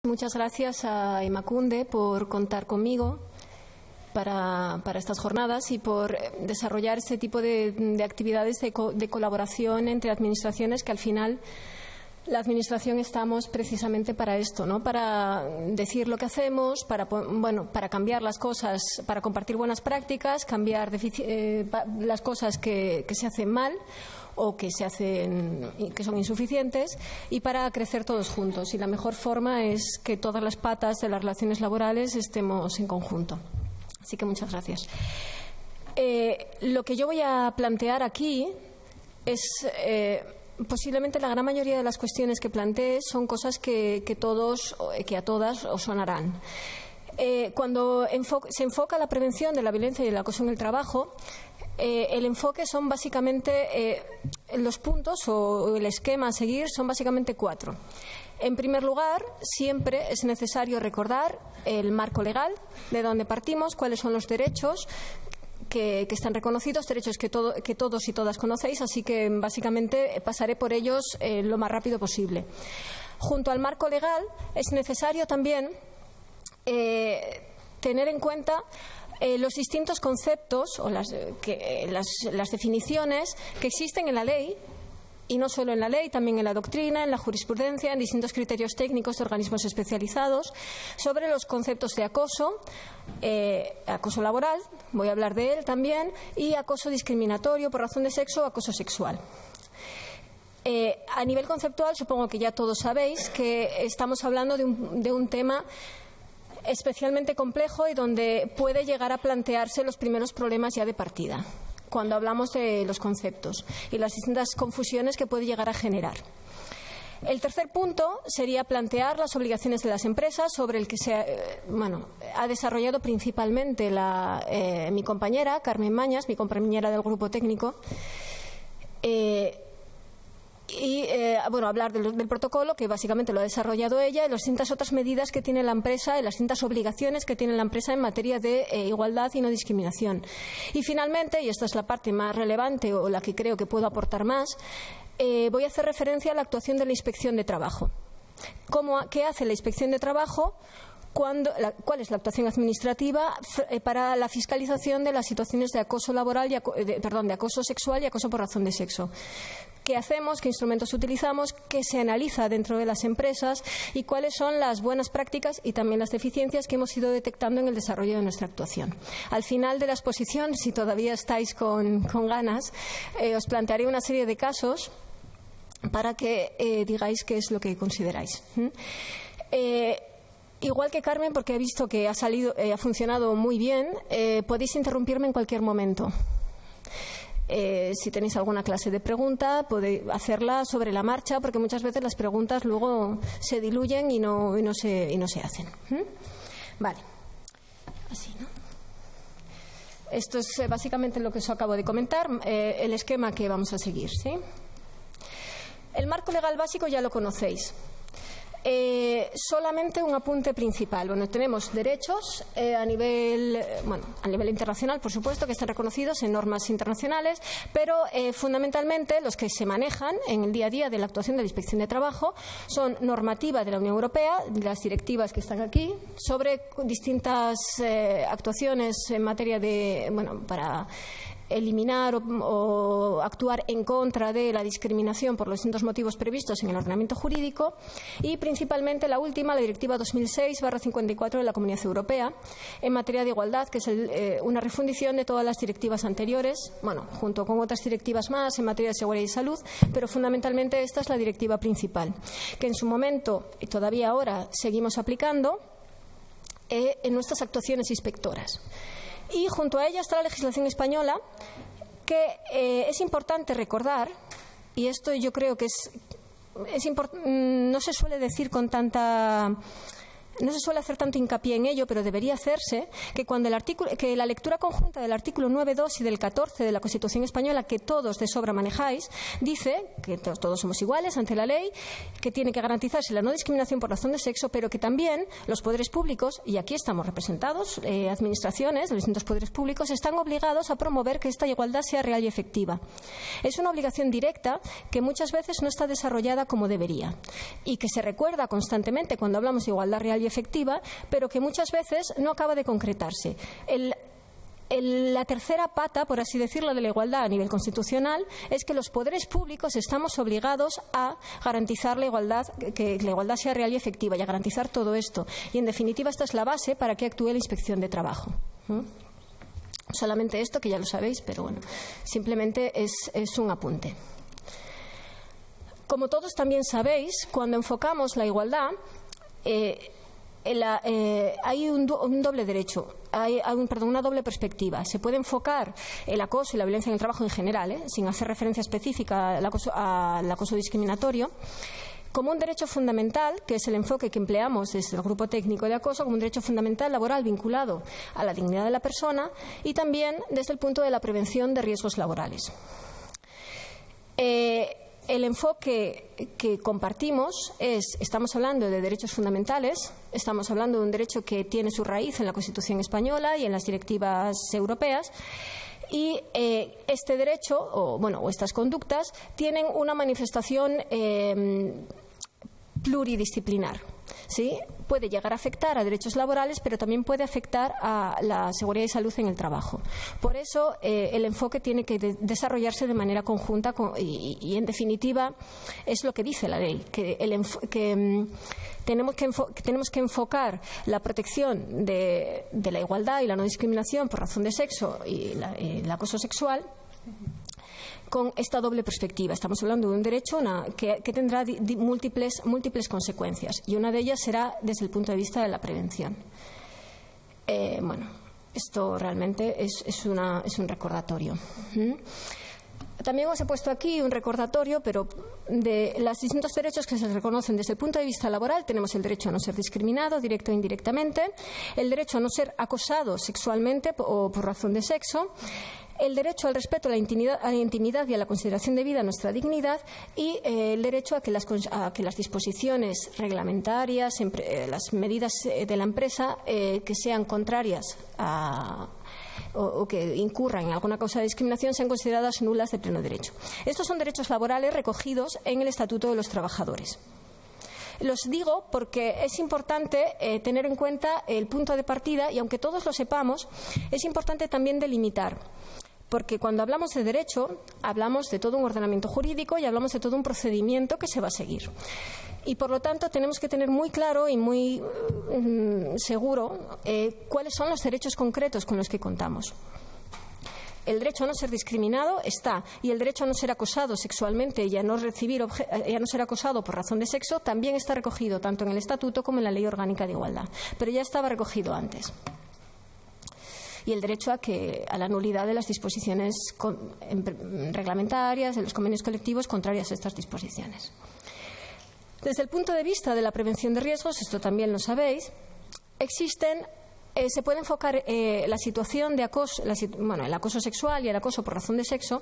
Muchas gracias a Emakunde por contar conmigo para estas jornadas y por desarrollar este tipo de actividades de colaboración entre administraciones, que al final la Administración estamos precisamente para esto, ¿no? Para decir lo que hacemos, para cambiar las cosas, para compartir buenas prácticas, cambiar las cosas que se hacen mal o que son insuficientes, y para crecer todos juntos. Y la mejor forma es que todas las patas de las relaciones laborales estemos en conjunto. Así que muchas gracias. Lo que yo voy a plantear aquí es posiblemente la gran mayoría de las cuestiones que planteé son cosas que a todas os sonarán. Cuando se enfoca la prevención de la violencia y el acoso en el trabajo, el enfoque son básicamente los puntos o el esquema a seguir son básicamente 4. En primer lugar, siempre es necesario recordar el marco legal, de donde partimos, cuáles son los derechos que están reconocidos, derechos que todos y todas conocéis, así que básicamente pasaré por ellos lo más rápido posible. Junto al marco legal es necesario también tener en cuenta los distintos conceptos o las definiciones que existen en la ley, y no solo en la ley, también en la doctrina, en la jurisprudencia, en distintos criterios técnicos de organismos especializados, sobre los conceptos de acoso, acoso laboral, voy a hablar de él también, y acoso discriminatorio por razón de sexo o acoso sexual. A nivel conceptual, supongo que ya todos sabéis que estamos hablando de un tema especialmente complejo y donde puede llegar a plantearse los primeros problemas ya de partida, cuando hablamos de los conceptos y las distintas confusiones que puede llegar a generar. El tercer punto sería plantear las obligaciones de las empresas, sobre el que ha desarrollado principalmente mi compañera Carmen Mañas, mi compañera del grupo técnico. Hablar del protocolo, que básicamente lo ha desarrollado ella, y las distintas otras medidas que tiene la empresa y las distintas obligaciones que tiene la empresa en materia de igualdad y no discriminación. Y finalmente, y esta es la parte más relevante o la que creo que puedo aportar más, voy a hacer referencia a la actuación de la Inspección de Trabajo. ¿Qué hace la Inspección de Trabajo? ¿Cuál es la actuación administrativa para la fiscalización de las situaciones de acoso laboral de acoso sexual y acoso por razón de sexo? ¿Qué hacemos? ¿Qué instrumentos utilizamos? ¿Qué se analiza dentro de las empresas? ¿Y cuáles son las buenas prácticas y también las deficiencias que hemos ido detectando en el desarrollo de nuestra actuación? Al final de la exposición, si todavía estáis con ganas, os plantearé una serie de casos para que digáis qué es lo que consideráis. Igual que Carmen, porque he visto que ha funcionado muy bien, podéis interrumpirme en cualquier momento. Si tenéis alguna clase de pregunta, podéis hacerla sobre la marcha, porque muchas veces las preguntas luego se diluyen y no se hacen. Vale. Así, ¿no? Esto es básicamente lo que os acabo de comentar, el esquema que vamos a seguir, ¿sí? El marco legal básico ya lo conocéis. Solamente un apunte principal. Tenemos derechos a nivel internacional, por supuesto, que están reconocidos en normas internacionales, pero fundamentalmente los que se manejan en el día a día de la actuación de la Inspección de Trabajo son normativa de la Unión Europea, las directivas que están aquí, sobre distintas actuaciones en materia para eliminar o actuar en contra de la discriminación por los distintos motivos previstos en el ordenamiento jurídico, y principalmente la última, la Directiva 2006/54 de la Comunidad Europea en materia de igualdad, que es una refundición de todas las directivas anteriores, junto con otras directivas más en materia de seguridad y salud, pero fundamentalmente esta es la directiva principal, que en su momento y todavía ahora seguimos aplicando en nuestras actuaciones inspectoras. Y junto a ella está la legislación española, que es importante recordar, y esto yo creo que no se suele decir con tanta no se suele hacer tanto hincapié en ello, pero debería hacerse, que cuando que la lectura conjunta del artículo 9.2 y del 14 de la Constitución española, que todos de sobra manejáis, dice que todos somos iguales ante la ley, que tiene que garantizarse la no discriminación por razón de sexo, pero que también los poderes públicos, y aquí estamos representados, administraciones de los distintos poderes públicos, están obligados a promover que esta igualdad sea real y efectiva. Es una obligación directa que muchas veces no está desarrollada como debería y que se recuerda constantemente cuando hablamos de igualdad real y efectiva, pero que muchas veces no acaba de concretarse. La tercera pata, por así decirlo, de la igualdad a nivel constitucional es que los poderes públicos estamos obligados a garantizar la igualdad, que la igualdad sea real y efectiva, y a garantizar todo esto. Y, en definitiva, esta es la base para que actúe la Inspección de Trabajo. Solamente esto, que ya lo sabéis, pero bueno, simplemente es un apunte. Como todos también sabéis, cuando enfocamos la igualdad, hay un doble derecho, hay una doble perspectiva. Se puede enfocar el acoso y la violencia en el trabajo en general, sin hacer referencia específica al acoso discriminatorio, como un derecho fundamental, que es el enfoque que empleamos desde el Grupo Técnico de Acoso, como un derecho fundamental laboral vinculado a la dignidad de la persona, y también desde el punto de la prevención de riesgos laborales. El enfoque que compartimos estamos hablando de derechos fundamentales, estamos hablando de un derecho que tiene su raíz en la Constitución española y en las directivas europeas, y este derecho, o estas conductas, tienen una manifestación pluridisciplinar. ¿Sí? Puede llegar a afectar a derechos laborales, pero también puede afectar a la seguridad y salud en el trabajo. Por eso, el enfoque tiene que desarrollarse de manera conjunta y, en definitiva, es lo que dice la ley, que tenemos que enfocar la protección de la igualdad y la no discriminación por razón de sexo y el acoso sexual con esta doble perspectiva. Estamos hablando de un derecho que tendrá múltiples consecuencias, y una de ellas será desde el punto de vista de la prevención. Esto realmente es un recordatorio. También os he puesto aquí un recordatorio, pero de los distintos derechos que se reconocen desde el punto de vista laboral. Tenemos el derecho a no ser discriminado, directo e indirectamente, el derecho a no ser acosado sexualmente o por razón de sexo, el derecho al respeto a la intimidad y a la consideración debida a nuestra dignidad, y el derecho a que las disposiciones reglamentarias, las medidas de la empresa que sean contrarias o que incurran en alguna causa de discriminación sean consideradas nulas de pleno derecho. Estos son derechos laborales recogidos en el Estatuto de los Trabajadores. Los digo porque es importante tener en cuenta el punto de partida, y aunque todos lo sepamos, es importante también delimitar. Porque cuando hablamos de derecho, hablamos de todo un ordenamiento jurídico y hablamos de todo un procedimiento que se va a seguir. Y, por lo tanto, tenemos que tener muy claro y muy seguro cuáles son los derechos concretos con los que contamos. El derecho a no ser discriminado está, y el derecho a no ser acosado sexualmente y a no ser acosado por razón de sexo también está recogido tanto en el Estatuto como en la Ley Orgánica de Igualdad. Pero ya estaba recogido antes. Y el derecho a la nulidad de las disposiciones reglamentarias, de los convenios colectivos contrarias a estas disposiciones. Desde el punto de vista de la prevención de riesgos, esto también lo sabéis, se puede enfocar la situación de acoso, el acoso sexual y el acoso por razón de sexo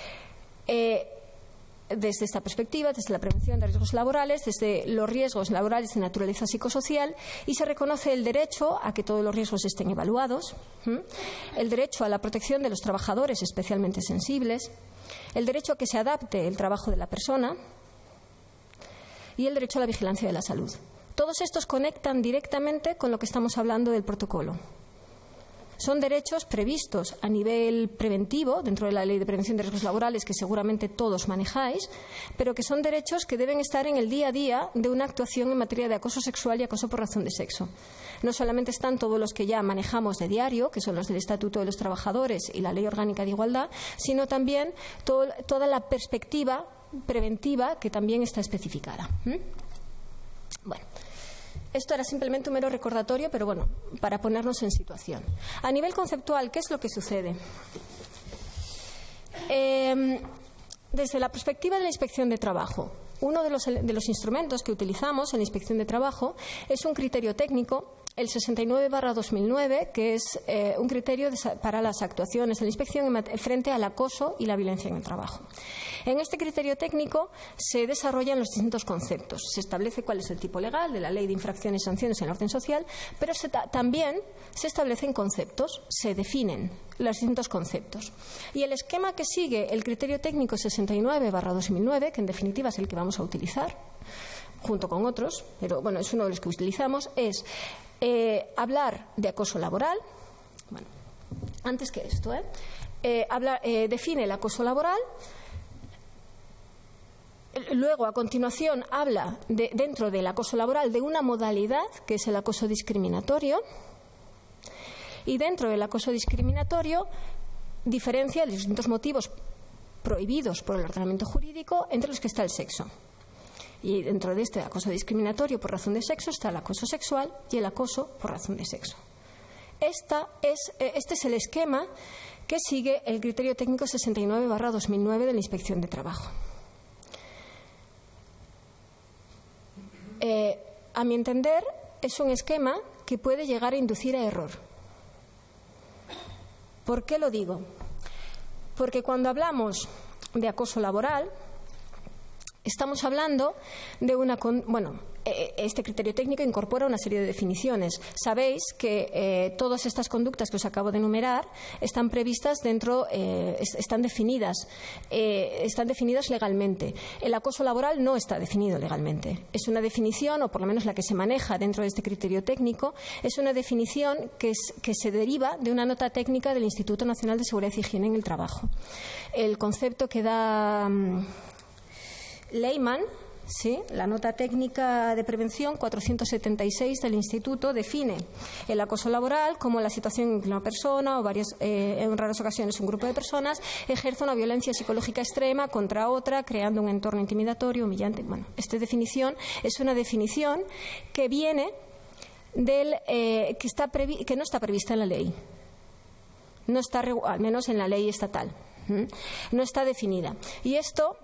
desde esta perspectiva, desde la prevención de riesgos laborales, desde los riesgos laborales de naturaleza psicosocial, y se reconoce el derecho a que todos los riesgos estén evaluados, el derecho a la protección de los trabajadores especialmente sensibles, el derecho a que se adapte el trabajo de la persona y el derecho a la vigilancia de la salud. Todos estos conectan directamente con lo que estamos hablando del protocolo. Son derechos previstos a nivel preventivo dentro de la Ley de Prevención de Riesgos Laborales, que seguramente todos manejáis, pero que son derechos que deben estar en el día a día de una actuación en materia de acoso sexual y acoso por razón de sexo. No solamente están todos los que ya manejamos de diario, que son los del Estatuto de los Trabajadores y la Ley Orgánica de Igualdad, sino también toda la perspectiva preventiva que también está especificada. Bueno. Esto era simplemente un mero recordatorio, pero bueno, para ponernos en situación. A nivel conceptual, ¿qué es lo que sucede? Desde la perspectiva de la Inspección de Trabajo, uno de los instrumentos que utilizamos en la Inspección de Trabajo es un criterio técnico, el 69/2009, que es un criterio para las actuaciones de la inspección frente al acoso y la violencia en el trabajo. En este criterio técnico se desarrollan los distintos conceptos. Se establece cuál es el tipo legal de la Ley de Infracciones y Sanciones en el orden social, pero también se establecen conceptos, se definen los distintos conceptos. Y el esquema que sigue el criterio técnico 69/2009, que en definitiva es el que vamos a utilizar, junto con otros, pero bueno, es uno de los que utilizamos, es hablar de acoso laboral. Bueno, antes que esto, define el acoso laboral. Luego, a continuación, habla dentro del acoso laboral de una modalidad que es el acoso discriminatorio. Y dentro del acoso discriminatorio diferencia los distintos motivos prohibidos por el ordenamiento jurídico, entre los que está el sexo. Y dentro de este acoso discriminatorio por razón de sexo está el acoso sexual y el acoso por razón de sexo. Este es el esquema que sigue el criterio técnico 69/2009 de la Inspección de Trabajo. A mi entender, es un esquema que puede llegar a inducir a error. ¿Por qué lo digo? Porque cuando hablamos de acoso laboral, estamos hablando de este criterio técnico incorpora una serie de definiciones. Sabéis que todas estas conductas que os acabo de enumerar están previstas están definidas legalmente. El acoso laboral no está definido legalmente. Es una definición, o por lo menos la que se maneja dentro de este criterio técnico, es una definición que se deriva de una nota técnica del Instituto Nacional de Seguridad y Higiene en el Trabajo. El concepto que da Leyman, sí, la nota técnica de prevención 476 del Instituto, define el acoso laboral como la situación en que una persona o en raras ocasiones un grupo de personas ejerce una violencia psicológica extrema contra otra, creando un entorno intimidatorio, humillante. Bueno, esta definición es una definición que viene que no está prevista en la ley. No está, al menos en la ley estatal. No está definida. Y esto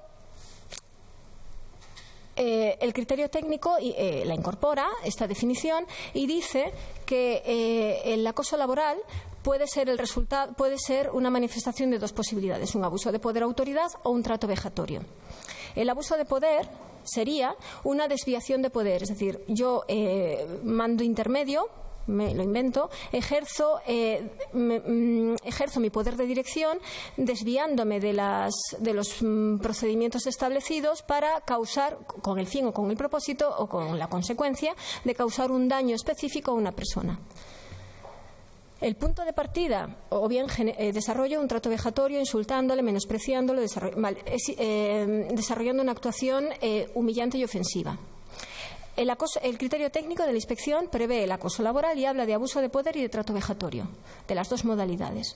el criterio técnico la incorpora, esta definición, y dice que el acoso laboral puede ser una manifestación de dos posibilidades: un abuso de poder o autoridad o un trato vejatorio. El abuso de poder sería una desviación de poder, es decir, yo mando intermedio, me lo invento, ejerzo mi poder de dirección desviándome de los procedimientos establecidos para causar, con el fin o con el propósito o con la consecuencia de causar un daño específico a una persona. El punto de partida, o bien desarrollo un trato vejatorio insultándole, menospreciándolo, desarrollando una actuación humillante y ofensiva. El criterio técnico de la inspección prevé el acoso laboral y habla de abuso de poder y de trato vejatorio, de las dos modalidades.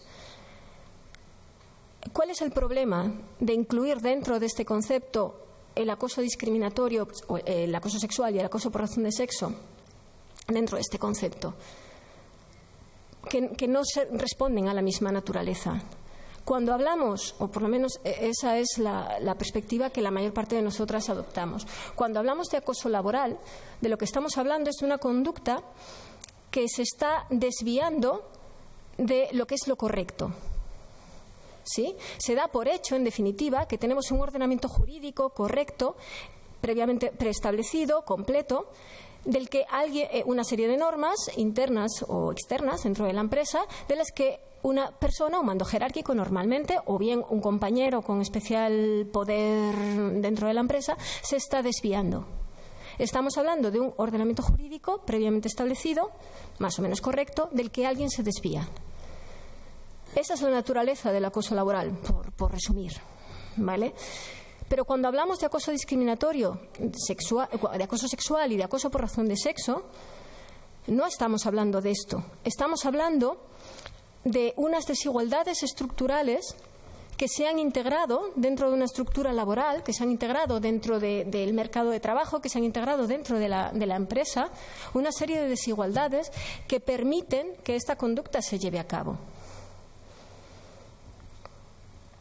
¿Cuál es el problema de incluir dentro de este concepto el acoso discriminatorio, o el acoso sexual y el acoso por razón de sexo dentro de este concepto? Que no responden a la misma naturaleza. Cuando hablamos, o por lo menos esa es la perspectiva que la mayor parte de nosotras adoptamos, cuando hablamos de acoso laboral, de lo que estamos hablando es de una conducta que se está desviando de lo que es lo correcto. ¿Sí? Se da por hecho, en definitiva, que tenemos un ordenamiento jurídico correcto, previamente preestablecido, completo, del que una serie de normas internas o externas dentro de la empresa, de las que una persona, un mando jerárquico normalmente, o bien un compañero con especial poder dentro de la empresa, se está desviando. Estamos hablando de un ordenamiento jurídico previamente establecido, más o menos correcto, del que alguien se desvía. Esa es la naturaleza del acoso laboral, por resumir, ¿vale? Pero cuando hablamos de acoso discriminatorio, de acoso sexual y de acoso por razón de sexo, no estamos hablando de esto. Estamos hablando de unas desigualdades estructurales que se han integrado dentro de una estructura laboral, que se han integrado dentro del mercado de trabajo, que se han integrado dentro de la empresa, una serie de desigualdades que permiten que esta conducta se lleve a cabo.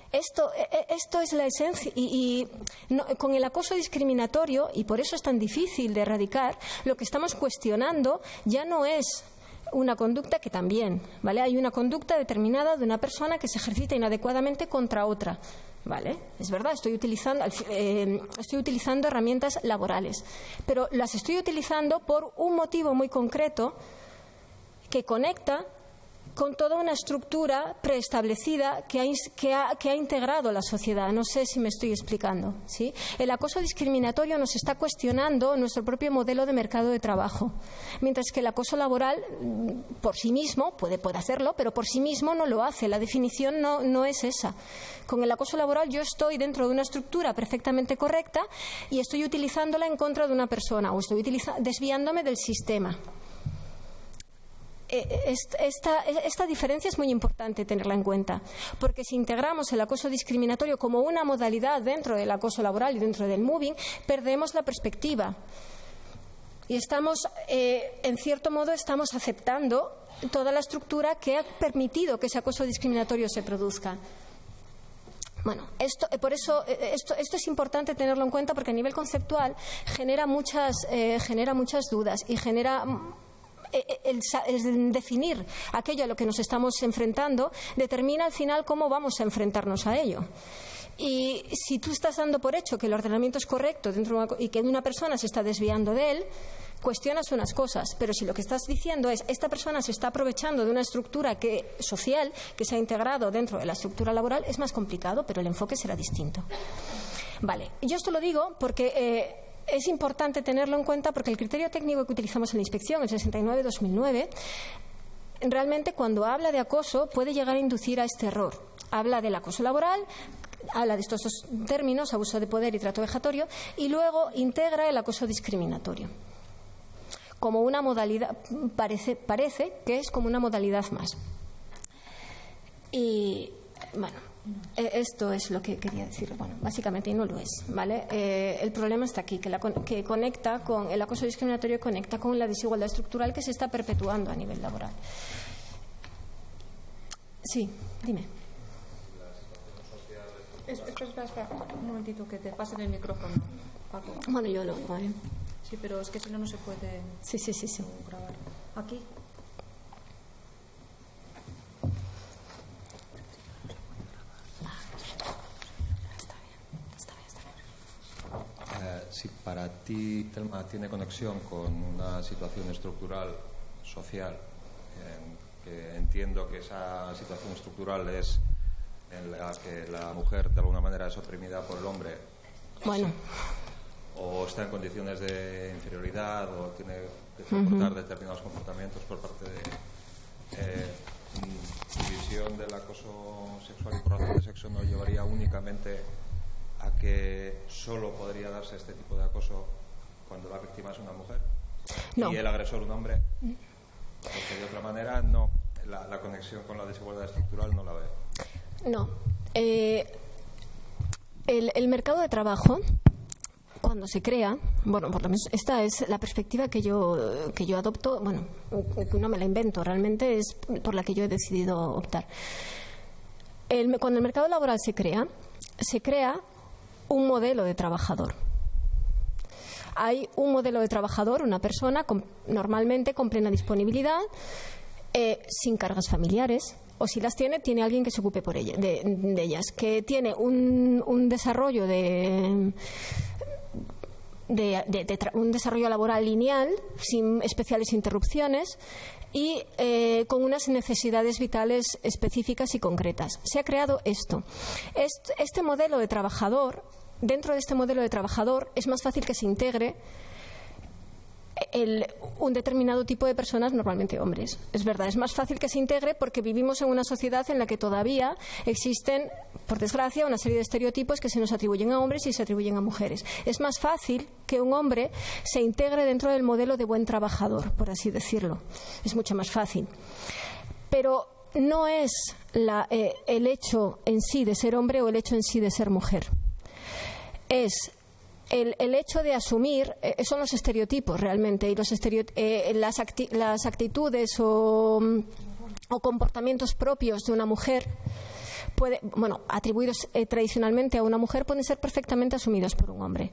Esto es la esencia y con el acoso discriminatorio, y por eso es tan difícil de erradicar, lo que estamos cuestionando ya no es una conducta, que también, ¿vale? Hay una conducta determinada de una persona que se ejercita inadecuadamente contra otra, ¿vale? Es verdad, estoy utilizando herramientas laborales, pero las estoy utilizando por un motivo muy concreto que conecta con toda una estructura preestablecida que ha integrado la sociedad. No sé si me estoy explicando, ¿sí? El acoso discriminatorio nos está cuestionando nuestro propio modelo de mercado de trabajo, mientras que el acoso laboral por sí mismo puede hacerlo, pero por sí mismo no lo hace. La definición no es esa. Con el acoso laboral yo estoy dentro de una estructura perfectamente correcta y estoy utilizándola en contra de una persona o estoy desviándome del sistema. Esta diferencia es muy importante tenerla en cuenta, porque si integramos el acoso discriminatorio como una modalidad dentro del acoso laboral y dentro del moving, perdemos la perspectiva. Y en cierto modo, estamos aceptando toda la estructura que ha permitido que ese acoso discriminatorio se produzca. Bueno, esto es importante tenerlo en cuenta porque a nivel conceptual genera muchas dudas y genera... El definir aquello a lo que nos estamos enfrentando determina al final cómo vamos a enfrentarnos a ello. Y si tú estás dando por hecho que el ordenamiento es correcto y que una persona se está desviando de él, cuestionas unas cosas, pero si lo que estás diciendo es esta persona se está aprovechando de una estructura social que se ha integrado dentro de la estructura laboral, es más complicado, pero el enfoque será distinto. Vale, yo esto lo digo porque... es importante tenerlo en cuenta porque el criterio técnico que utilizamos en la inspección, el 69-2009, realmente cuando habla de acoso puede llegar a inducir a este error. Habla del acoso laboral, habla de estos dos términos, abuso de poder y trato vejatorio, y luego integra el acoso discriminatorio. Como una modalidad, parece que es como una modalidad más. Y, bueno... esto es lo que quería decir. Bueno, básicamente, y no lo es, ¿vale? El problema está aquí, que conecta con el acoso discriminatorio, conecta con la desigualdad estructural que se está perpetuando a nivel laboral. Sí, dime. Espera, un momentito, que te pasen el micrófono, Paco. Bueno, yo lo hago, ¿eh? Sí, pero es que si no, no se puede grabar. Aquí. Si para ti, Telma, tiene conexión con una situación estructural social, que entiendo que esa situación estructural es en la que la mujer de alguna manera es oprimida por el hombre, bueno, o está en condiciones de inferioridad o tiene que soportar determinados comportamientos por parte de división del acoso sexual y por razón de sexo, no llevaría únicamente a que solo podría darse este tipo de acoso cuando la víctima es una mujer y el agresor un hombre, porque de otra manera no, la conexión con la desigualdad estructural no la veo. No. El mercado de trabajo, cuando se crea, bueno, por lo menos esta es la perspectiva que yo adopto, bueno, no me la invento, realmente es por la que yo he decidido optar. Cuando el mercado laboral se crea un modelo de trabajador. Hay un modelo de trabajador, una persona normalmente con plena disponibilidad, sin cargas familiares, o si las tiene alguien que se ocupe por de ellas, que tiene un desarrollo un desarrollo laboral lineal, sin especiales interrupciones y con unas necesidades vitales específicas y concretas. Se ha creado esto. Este modelo de trabajador, dentro de este modelo de trabajador, es más fácil que se integre un determinado tipo de personas, normalmente hombres. Es verdad, es más fácil que se integre porque vivimos en una sociedad en la que todavía existen, por desgracia, una serie de estereotipos que se nos atribuyen a hombres y se atribuyen a mujeres. Es más fácil que un hombre se integre dentro del modelo de buen trabajador, por así decirlo. Es mucho más fácil. Pero no es el hecho en sí de ser hombre o el hecho en sí de ser mujer. Es el hecho de asumir, son los estereotipos realmente, y las actitudes o comportamientos propios de una mujer atribuidos tradicionalmente a una mujer, pueden ser perfectamente asumidos por un hombre.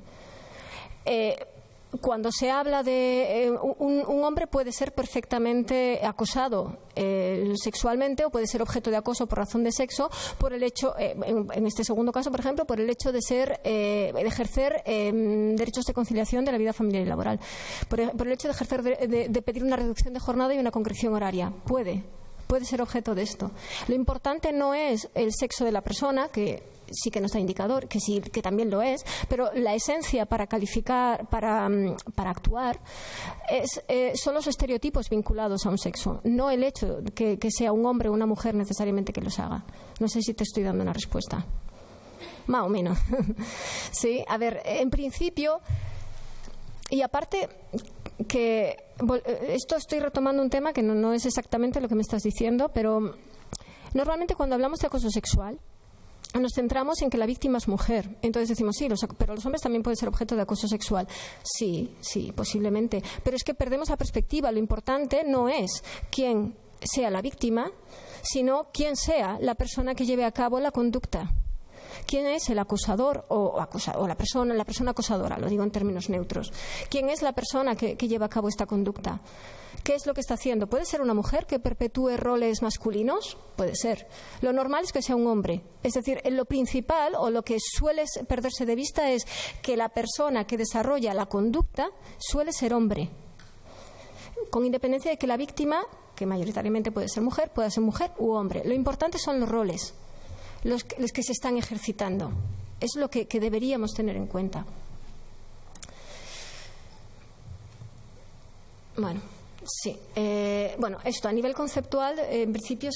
Cuando se habla de un hombre puede ser perfectamente acosado sexualmente, o puede ser objeto de acoso por razón de sexo, por el hecho, en este segundo caso, por ejemplo, por el hecho de ejercer derechos de conciliación de la vida familiar y laboral, por el hecho de ejercer de pedir una reducción de jornada y una concreción horaria. Puede ser objeto de esto. Lo importante no es el sexo de la persona, que sí que no está indicador, que sí, que también lo es, pero la esencia para calificar, para actuar, son los estereotipos vinculados a un sexo, no el hecho que sea un hombre o una mujer necesariamente que los haga. No sé si te estoy dando una respuesta. Más o menos. Sí, a ver, en principio, y aparte que esto estoy retomando un tema que no es exactamente lo que me estás diciendo, pero normalmente cuando hablamos de acoso sexual nos centramos en que la víctima es mujer. Entonces decimos, sí, pero los hombres también pueden ser objeto de acoso sexual. Sí, posiblemente. Pero es que perdemos la perspectiva. Lo importante no es quién sea la víctima, sino quién sea la persona que lleve a cabo la conducta. ¿Quién es el acosador o la persona acosadora? Lo digo en términos neutros. ¿Quién es la persona que lleva a cabo esta conducta? ¿Qué es lo que está haciendo? ¿Puede ser una mujer que perpetúe roles masculinos? Puede ser. Lo normal es que sea un hombre. Es decir, lo principal o lo que suele perderse de vista es que la persona que desarrolla la conducta suele ser hombre, con independencia de que la víctima, que mayoritariamente puede ser mujer u hombre. Lo importante son los roles, los que se están ejercitando. Es lo que deberíamos tener en cuenta. Bueno, sí. Esto a nivel conceptual, en principio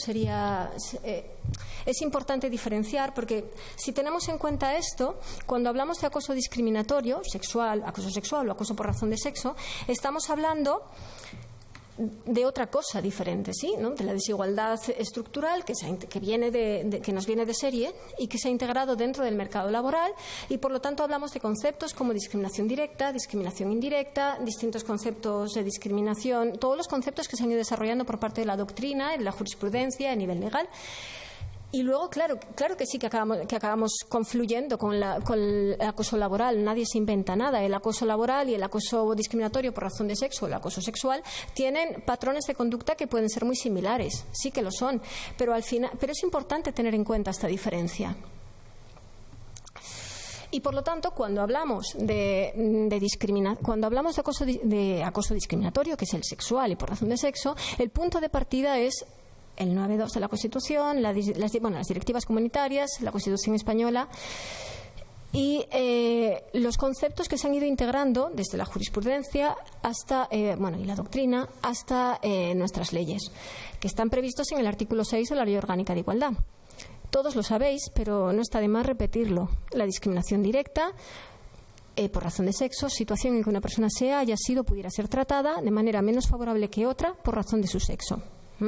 es importante diferenciar, porque si tenemos en cuenta esto, cuando hablamos de acoso discriminatorio, acoso sexual o acoso por razón de sexo, estamos hablando de otra cosa diferente, ¿sí? ¿No? De la desigualdad estructural que nos viene de serie y que se ha integrado dentro del mercado laboral, y por lo tanto hablamos de conceptos como discriminación directa, discriminación indirecta, distintos conceptos de discriminación, todos los conceptos que se han ido desarrollando por parte de la doctrina, de la jurisprudencia a nivel legal. Y luego, claro que sí que acabamos confluyendo con el acoso laboral. Nadie se inventa nada. El acoso laboral y el acoso discriminatorio por razón de sexo, el acoso sexual, tienen patrones de conducta que pueden ser muy similares. Sí que lo son. Pero es importante tener en cuenta esta diferencia. Y por lo tanto, cuando hablamos de acoso discriminatorio, que es el sexual y por razón de sexo, el punto de partida es el 9.2 de la Constitución, las directivas comunitarias, la Constitución española y los conceptos que se han ido integrando desde la jurisprudencia hasta y la doctrina hasta nuestras leyes, que están previstos en el artículo 6 de la Ley Orgánica de Igualdad. Todos lo sabéis, pero no está de más repetirlo. La discriminación directa por razón de sexo, situación en que una persona haya sido o pudiera ser tratada de manera menos favorable que otra por razón de su sexo.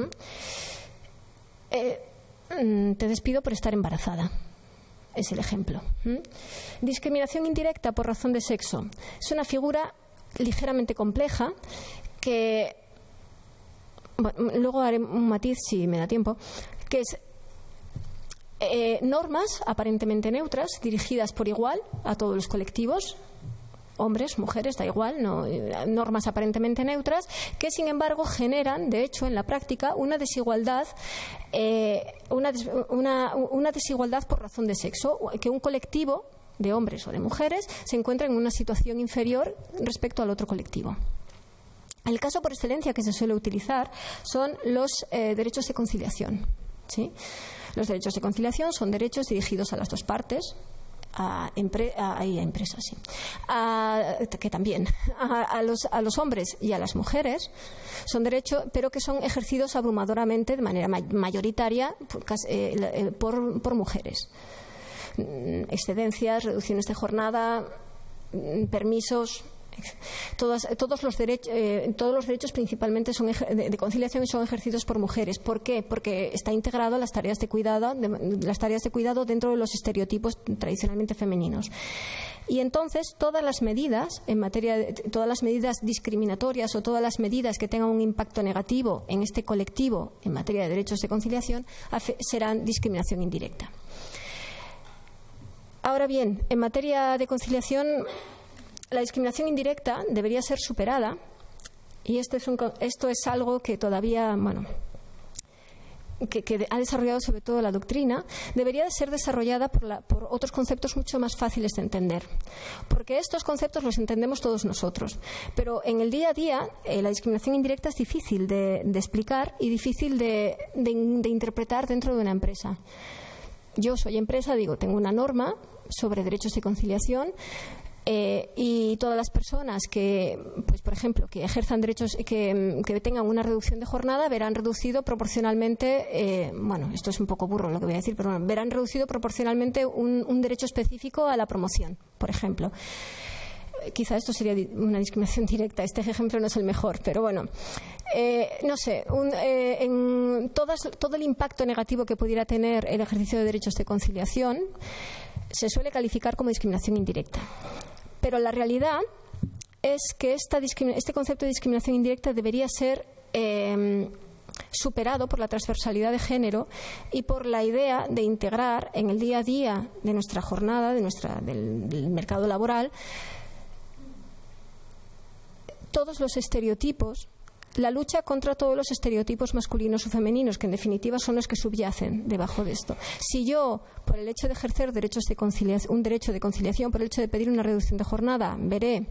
Te despido por estar embarazada. Es el ejemplo. Discriminación indirecta por razón de sexo. Es una figura ligeramente compleja que, luego haré un matiz si me da tiempo, que es normas aparentemente neutras dirigidas por igual a todos los colectivos, hombres, mujeres, da igual, normas aparentemente neutras, que sin embargo generan, de hecho, en la práctica, una desigualdad, una desigualdad por razón de sexo, que un colectivo de hombres o de mujeres se encuentra en una situación inferior respecto al otro colectivo. El caso por excelencia que se suele utilizar son los derechos de conciliación, ¿sí? Los derechos de conciliación son derechos dirigidos a las dos partes, a empresas, sí. Que también a los hombres y a las mujeres son derechos, pero que son ejercidos abrumadoramente de manera mayoritaria por mujeres. Excedencias, reducciones de jornada, permisos, Todos los derechos principalmente de conciliación son ejercidos por mujeres. ¿Por qué? Porque está integrado las tareas de cuidado dentro de los estereotipos tradicionalmente femeninos. Y entonces todas las medidas todas las medidas discriminatorias o todas las medidas que tengan un impacto negativo en este colectivo en materia de derechos de conciliación serán discriminación indirecta. Ahora bien, en materia de conciliación, la discriminación indirecta debería ser superada, y esto es algo que todavía, que ha desarrollado sobre todo la doctrina, debería de ser desarrollada por otros conceptos mucho más fáciles de entender. Porque estos conceptos los entendemos todos nosotros. Pero en el día a día, la discriminación indirecta es difícil de explicar y difícil de interpretar dentro de una empresa. Yo soy empresa, tengo una norma sobre derechos de conciliación, y todas las personas que, pues por ejemplo, que ejerzan derechos, que tengan una reducción de jornada, verán reducido proporcionalmente, esto es un poco burro lo que voy a decir, pero verán reducido proporcionalmente un derecho específico a la promoción, por ejemplo. Quizá esto sería una discriminación directa. Este ejemplo no es el mejor, pero bueno, no sé, todo el impacto negativo que pudiera tener el ejercicio de derechos de conciliación se suele calificar como discriminación indirecta. Pero la realidad es que este concepto de discriminación indirecta debería ser superado por la transversalidad de género y por la idea de integrar en el día a día de nuestra jornada, del mercado laboral, todos los estereotipos, la lucha contra todos los estereotipos masculinos o femeninos, que en definitiva son los que subyacen debajo de esto. Si yo, por el hecho de ejercer un derecho de conciliación, por el hecho de pedir una reducción de jornada, veré,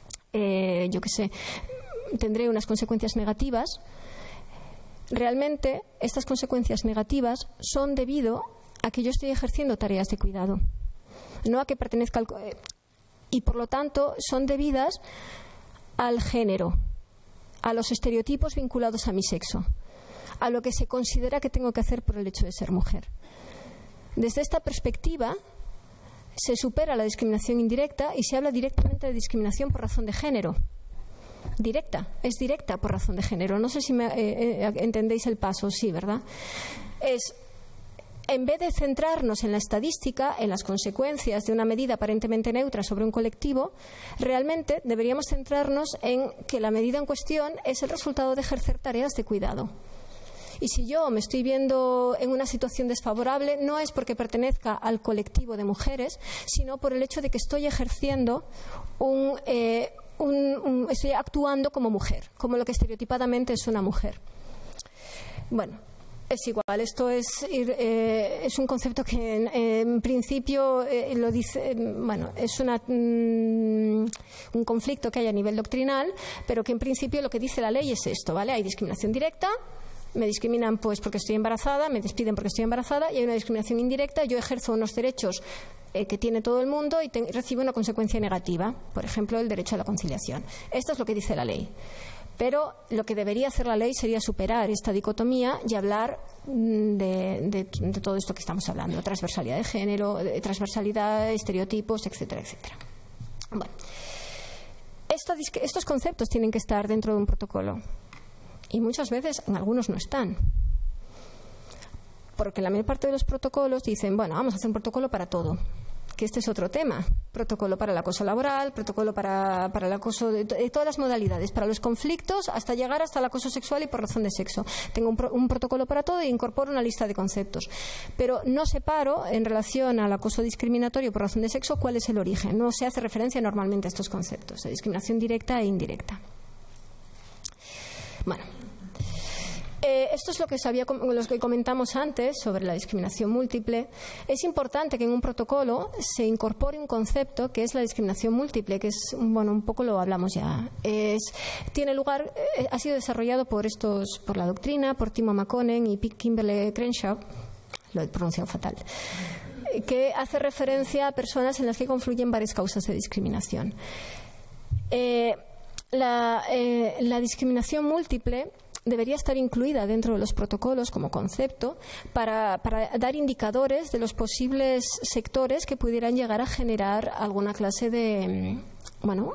tendré unas consecuencias negativas, realmente estas consecuencias negativas son debido a que yo estoy ejerciendo tareas de cuidado, no a que pertenezca y por lo tanto son debidas al género, a los estereotipos vinculados a mi sexo, a lo que se considera que tengo que hacer por el hecho de ser mujer. Desde esta perspectiva se supera la discriminación indirecta y se habla directamente de discriminación por razón de género. Es directa por razón de género. No sé si entendéis el paso, sí, ¿verdad? En vez de centrarnos en la estadística, en las consecuencias de una medida aparentemente neutra sobre un colectivo, realmente deberíamos centrarnos en que la medida en cuestión es el resultado de ejercer tareas de cuidado. Y si yo me estoy viendo en una situación desfavorable, no es porque pertenezca al colectivo de mujeres, sino por el hecho de que estoy ejerciendo estoy actuando como mujer, como lo que estereotipadamente es una mujer. Bueno, es igual, esto es un concepto que en principio lo dice, es un conflicto que hay a nivel doctrinal, pero que en principio lo que dice la ley es esto, ¿vale? Hay discriminación directa, me discriminan pues porque estoy embarazada, me despiden porque estoy embarazada, y hay una discriminación indirecta, yo ejerzo unos derechos que tiene todo el mundo y recibo una consecuencia negativa, por ejemplo, el derecho a la conciliación. Esto es lo que dice la ley. Pero lo que debería hacer la ley sería superar esta dicotomía y hablar de todo esto que estamos hablando, transversalidad de género, transversalidad, estereotipos, etcétera, etcétera. Bueno, estos conceptos tienen que estar dentro de un protocolo y muchas veces en algunos no están. Porque la mayor parte de los protocolos dicen, vamos a hacer un protocolo para todo. Que este es otro tema. Protocolo para el acoso laboral, protocolo para el acoso de todas las modalidades, para los conflictos, hasta llegar hasta el acoso sexual y por razón de sexo. Tengo un protocolo para todo e incorporo una lista de conceptos. Pero no separo, en relación al acoso discriminatorio por razón de sexo, cuál es el origen. No se hace referencia normalmente a estos conceptos de discriminación directa e indirecta. Bueno. Esto es lo que comentamos antes sobre la discriminación múltiple. Es importante que en un protocolo se incorpore un concepto que es la discriminación múltiple, que es, un poco lo hablamos ya. Tiene lugar, ha sido desarrollado por la doctrina, por Timo Makonnen y Kimberly Crenshaw, lo he pronunciado fatal, que hace referencia a personas en las que confluyen varias causas de discriminación. La discriminación múltiple debería estar incluida dentro de los protocolos como concepto para dar indicadores de los posibles sectores que pudieran llegar a generar alguna clase de bueno,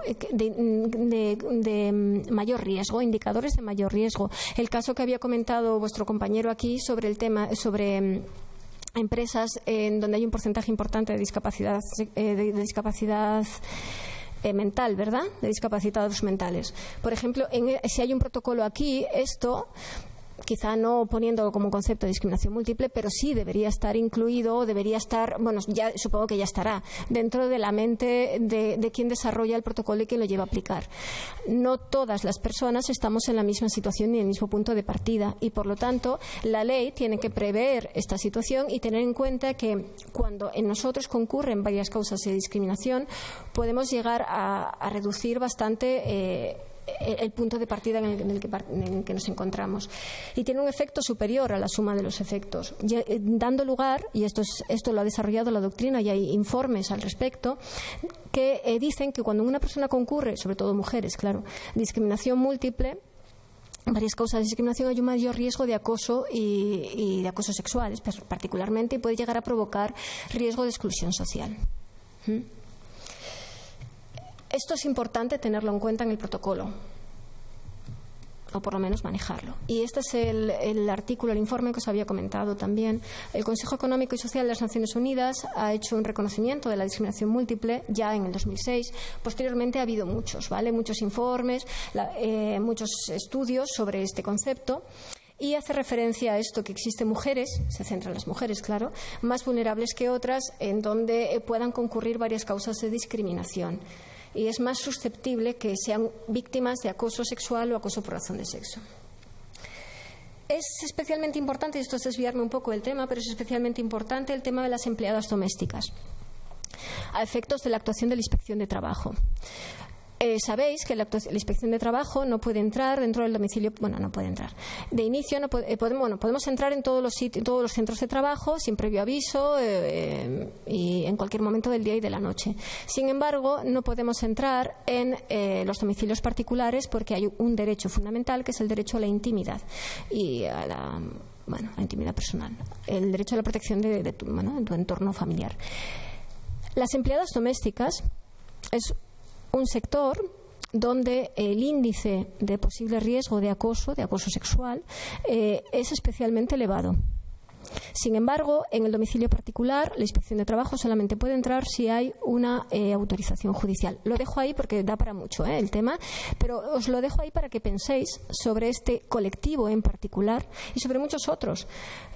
de mayor riesgo, indicadores de mayor riesgo. El caso que había comentado vuestro compañero aquí sobre el tema, sobre empresas en donde hay un porcentaje importante de discapacidad, mental, ¿verdad? De discapacitados mentales. Por ejemplo, si hay un protocolo aquí, esto, quizá no poniéndolo como concepto de discriminación múltiple, pero sí debería estar incluido, debería estar, bueno, ya supongo que ya estará dentro de la mente de quien desarrolla el protocolo y quien lo lleva a aplicar. No todas las personas estamos en la misma situación ni en el mismo punto de partida y, por lo tanto, la ley tiene que prever esta situación y tener en cuenta que cuando en nosotros concurren varias causas de discriminación, podemos llegar a reducir bastante el punto de partida en el que nos encontramos, y tiene un efecto superior a la suma de los efectos, dando lugar, y esto lo ha desarrollado la doctrina y hay informes al respecto que dicen que cuando una persona concurre, sobre todo mujeres, claro, discriminación múltiple, varias causas de discriminación, hay un mayor riesgo de acoso y de acoso sexual particularmente, y puede llegar a provocar riesgo de exclusión social. Esto es importante tenerlo en cuenta en el protocolo, o por lo menos manejarlo. Y este es el artículo, el informe que os había comentado también. El Consejo Económico y Social de las Naciones Unidas ha hecho un reconocimiento de la discriminación múltiple ya en el 2006. Posteriormente ha habido muchos informes, muchos estudios sobre este concepto. Y hace referencia a esto, que existen mujeres, se centra en las mujeres, claro, más vulnerables que otras, en donde puedan concurrir varias causas de discriminación. Y es más susceptible que sean víctimas de acoso sexual o acoso por razón de sexo. Es especialmente importante, y esto es desviarme un poco del tema, pero es especialmente importante el tema de las empleadas domésticas, a efectos de la actuación de la Inspección de Trabajo. Sabéis que la Inspección de Trabajo no puede entrar dentro del domicilio, bueno, no puede entrar. De inicio podemos entrar en todos los sitios, todos los centros de trabajo sin previo aviso y en cualquier momento del día y de la noche. Sin embargo, no podemos entrar en los domicilios particulares porque hay un derecho fundamental que es el derecho a la intimidad y a la intimidad personal, el derecho a la protección de tu entorno familiar. Las empleadas domésticas es un sector donde el índice de posible riesgo de acoso sexual, es especialmente elevado. Sin embargo, en el domicilio particular, la Inspección de Trabajo solamente puede entrar si hay una autorización judicial. Lo dejo ahí porque da para mucho el tema, pero os lo dejo ahí para que penséis sobre este colectivo en particular y sobre muchos otros.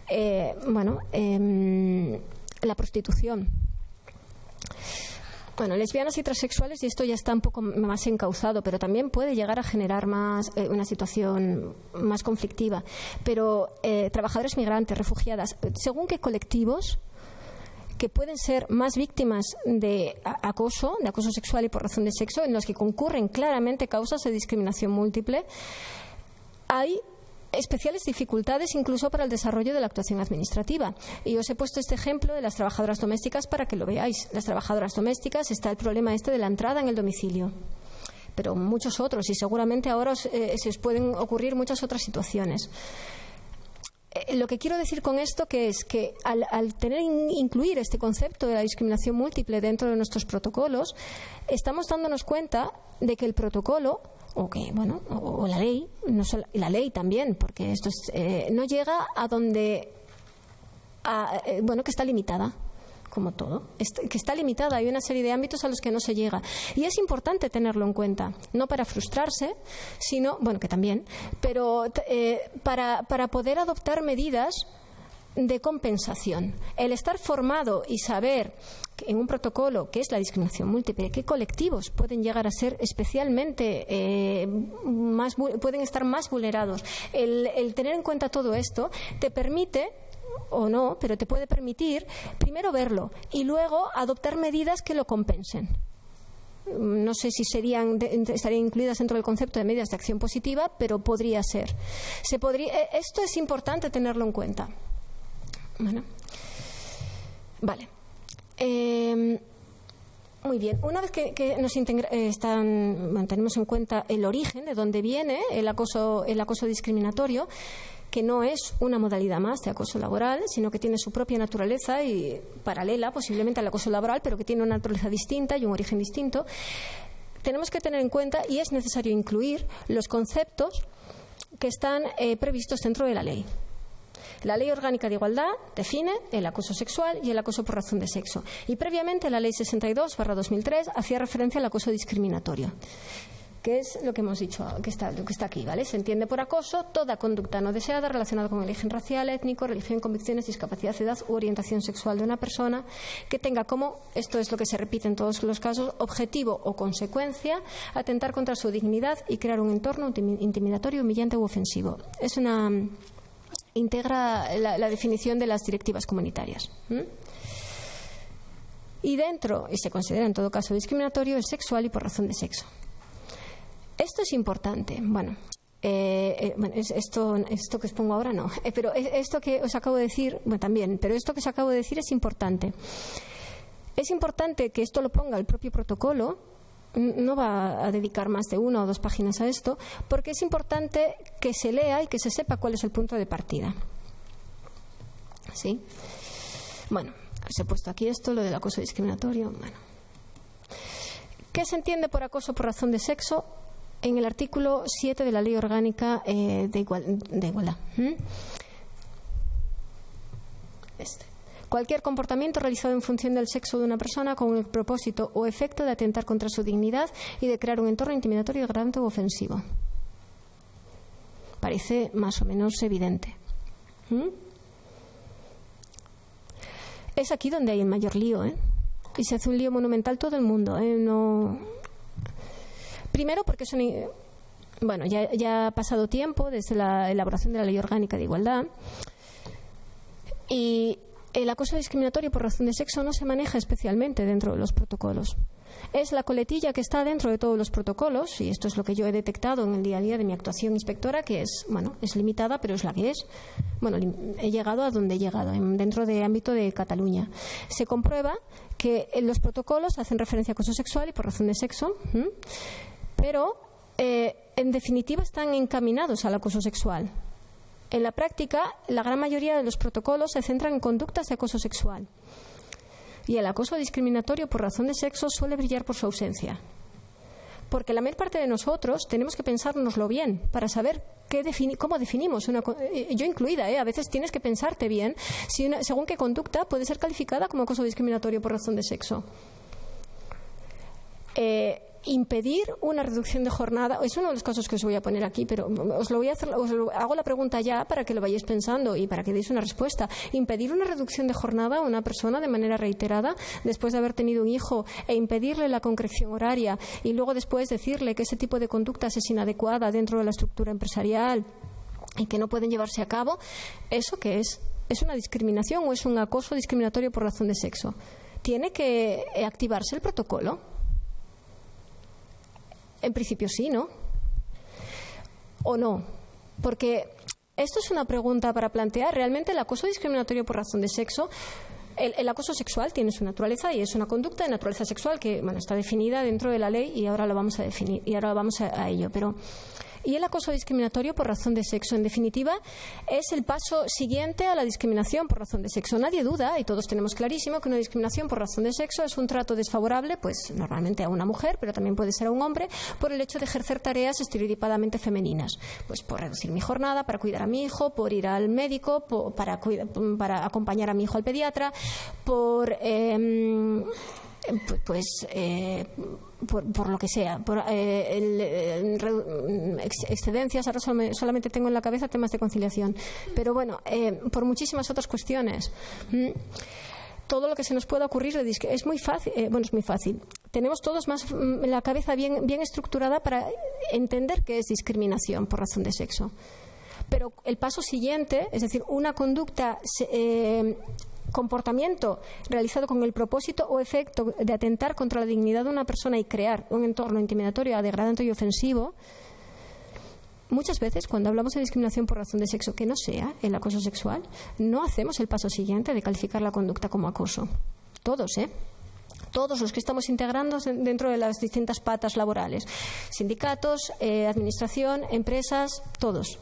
La prostitución. Bueno, lesbianas y transexuales, y esto ya está un poco más encauzado, pero también puede llegar a generar una situación más conflictiva. Pero trabajadores migrantes, refugiadas, según qué colectivos que pueden ser más víctimas de acoso sexual y por razón de sexo, en los que concurren claramente causas de discriminación múltiple, hay especiales dificultades incluso para el desarrollo de la actuación administrativa. Y os he puesto este ejemplo de las trabajadoras domésticas para que lo veáis. Las trabajadoras domésticas, está el problema de la entrada en el domicilio, pero muchos otros, y seguramente ahora se os pueden ocurrir muchas otras situaciones. Lo que quiero decir con esto es que al incluir este concepto de la discriminación múltiple dentro de nuestros protocolos, estamos dándonos cuenta de que el protocolo o la ley, y la ley también, porque esto no llega a donde que está limitada, como todo, que está limitada. Hay una serie de ámbitos a los que no se llega. Y es importante tenerlo en cuenta, no para frustrarse, sino, que también, pero para poder adoptar medidas de compensación. El estar formado y saber en un protocolo qué es la discriminación múltiple, qué colectivos pueden llegar a ser especialmente pueden estar más vulnerados. El tener en cuenta todo esto te permite, o no, pero te puede permitir primero verlo y luego adoptar medidas que lo compensen. No sé si estarían incluidas dentro del concepto de medidas de acción positiva, pero podría ser. Esto es importante tenerlo en cuenta. Bueno, vale. Muy bien. Una vez que tenemos en cuenta el origen, de dónde viene el acoso discriminatorio, que no es una modalidad más de acoso laboral, sino que tiene su propia naturaleza y paralela posiblemente al acoso laboral, pero que tiene una naturaleza distinta y un origen distinto. tenemos que tener en cuenta, y es necesario incluir, los conceptos que están previstos dentro de la ley. La Ley Orgánica de Igualdad define el acoso sexual y el acoso por razón de sexo. Y previamente la Ley 62/2003 hacía referencia al acoso discriminatorio, que es lo que hemos dicho, lo que está aquí, ¿vale? Se entiende por acoso toda conducta no deseada relacionada con el origen racial, étnico, religión, convicciones, discapacidad, edad u orientación sexual de una persona que tenga como, esto es lo que se repite en todos los casos, objetivo o consecuencia atentar contra su dignidad y crear un entorno intimidatorio, humillante u ofensivo. Integra la definición de las directivas comunitarias. Y dentro, y se considera en todo caso discriminatorio, el sexual y por razón de sexo. Esto es importante. Esto que os pongo ahora no. Pero esto que os acabo de decir, bueno, también, pero esto que os acabo de decir es importante. Es importante que esto lo ponga el propio protocolo. No va a dedicar más de 1 o 2 páginas a esto, porque es importante que se lea y que se sepa cuál es el punto de partida. ¿Sí? Bueno, os he puesto aquí esto, lo del acoso discriminatorio. Bueno. ¿Qué se entiende por acoso por razón de sexo? En el artículo 7 de la Ley Orgánica de Igualdad. Cualquier comportamiento realizado en función del sexo de una persona con el propósito o efecto de atentar contra su dignidad y de crear un entorno intimidatorio, degradante u ofensivo. Parece más o menos evidente. Es aquí donde hay el mayor lío, y se hace un lío monumental todo el mundo. No... Primero porque ya ha pasado tiempo desde la elaboración de la Ley Orgánica de Igualdad, y el acoso discriminatorio por razón de sexo no se maneja especialmente dentro de los protocolos. Es la coletilla que está dentro de todos los protocolos, y esto es lo que yo he detectado en el día a día de mi actuación inspectora, que es limitada, pero es la que es. He llegado a donde he llegado, dentro del ámbito de Cataluña. Se comprueba que los protocolos hacen referencia a acoso sexual y por razón de sexo, pero en definitiva están encaminados al acoso sexual. En la práctica, la gran mayoría de los protocolos se centran en conductas de acoso sexual. Y el acoso discriminatorio por razón de sexo suele brillar por su ausencia. Porque la mayor parte de nosotros tenemos que pensárnoslo bien para saber cómo definimos una cosa. Yo incluida, a veces tienes que pensarte bien según qué conducta puede ser calificada como acoso discriminatorio por razón de sexo. Impedir una reducción de jornada es uno de los casos que os voy a poner aquí, pero hago la pregunta ya para que lo vayáis pensando y para que deis una respuesta. Impedir una reducción de jornada a una persona de manera reiterada después de haber tenido un hijo e impedirle la concreción horaria y luego después decirle que ese tipo de conductas es inadecuada dentro de la estructura empresarial y que no pueden llevarse a cabo, ¿eso qué es? ¿Es una discriminación o es un acoso discriminatorio por razón de sexo? ¿Tiene que activarse el protocolo? En principio sí, ¿no? ¿O no? Porque esto es una pregunta para plantear. ¿Realmente el acoso discriminatorio por razón de sexo, el acoso sexual tiene su naturaleza y es una conducta de naturaleza sexual que está definida dentro de la ley y ahora lo vamos a definir y ahora vamos a ello, pero y el acoso discriminatorio por razón de sexo, en definitiva, es el paso siguiente a la discriminación por razón de sexo. Nadie duda, y todos tenemos clarísimo, que una discriminación por razón de sexo es un trato desfavorable, pues normalmente a una mujer, pero también puede ser a un hombre, por el hecho de ejercer tareas estereotipadamente femeninas. Pues por reducir mi jornada, para cuidar a mi hijo, por ir al médico, para acompañar a mi hijo al pediatra, por lo que sea, por excedencias. Ahora solamente tengo en la cabeza temas de conciliación, pero bueno, por muchísimas otras cuestiones. Todo lo que se nos pueda ocurrir es muy fácil. Es muy fácil. Tenemos todos más la cabeza bien estructurada para entender qué es discriminación por razón de sexo. Pero el paso siguiente, es decir, una conducta comportamiento realizado con el propósito o efecto de atentar contra la dignidad de una persona y crear un entorno intimidatorio, degradante y ofensivo. Muchas veces, cuando hablamos de discriminación por razón de sexo que no sea el acoso sexual, no hacemos el paso siguiente de calificar la conducta como acoso. Todos, todos los que estamos integrando dentro de las distintas patas laborales, sindicatos, administración, empresas, todos.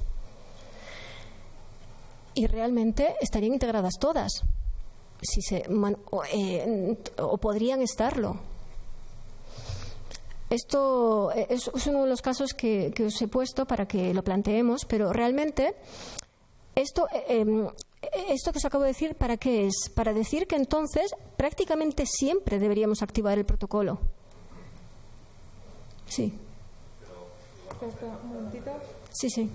Y realmente estarían integradas todas. O podrían estarlo. esto es uno de los casos que os he puesto para que lo planteemos, pero realmente esto que os acabo de decir, ¿para qué es? Para decir que entonces prácticamente siempre deberíamos activar el protocolo. Sí. Un momentito. Sí, sí.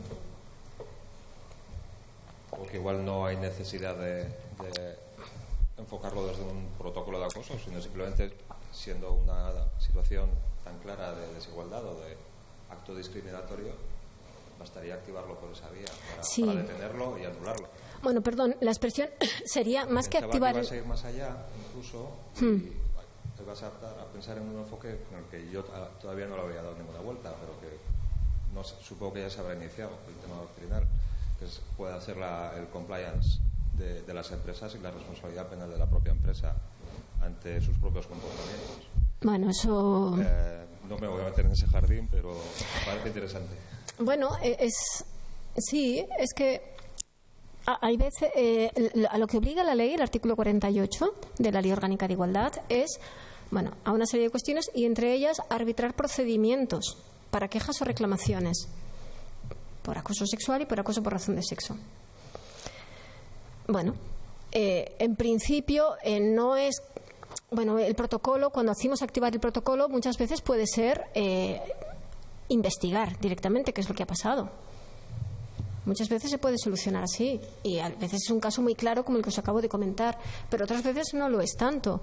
Porque igual no hay necesidad de enfocarlo desde un protocolo de acoso, sino simplemente siendo una situación tan clara de desigualdad o de acto discriminatorio, bastaría activarlo por esa vía para detenerlo y anularlo. Bueno, perdón, la expresión sería más que activar... Vas a ir más allá, incluso, y te vas a pensar en un enfoque con el que yo todavía no le había dado ninguna vuelta, pero que supongo que ya se habrá iniciado el tema doctrinal, que puede hacer el compliance de las empresas y la responsabilidad penal de la propia empresa ante sus propios comportamientos. Bueno, eso... no me voy a meter en ese jardín, pero me parece interesante. Bueno, sí, es que hay veces... a lo que obliga la ley, el artículo 48 de la Ley Orgánica de Igualdad, es a una serie de cuestiones y entre ellas arbitrar procedimientos para quejas o reclamaciones por acoso sexual y por acoso por razón de sexo. Bueno, en principio no es... Bueno, el protocolo, cuando hacemos activar el protocolo, muchas veces puede ser investigar directamente qué es lo que ha pasado. Muchas veces se puede solucionar así y a veces es un caso muy claro como el que os acabo de comentar, pero otras veces no lo es tanto.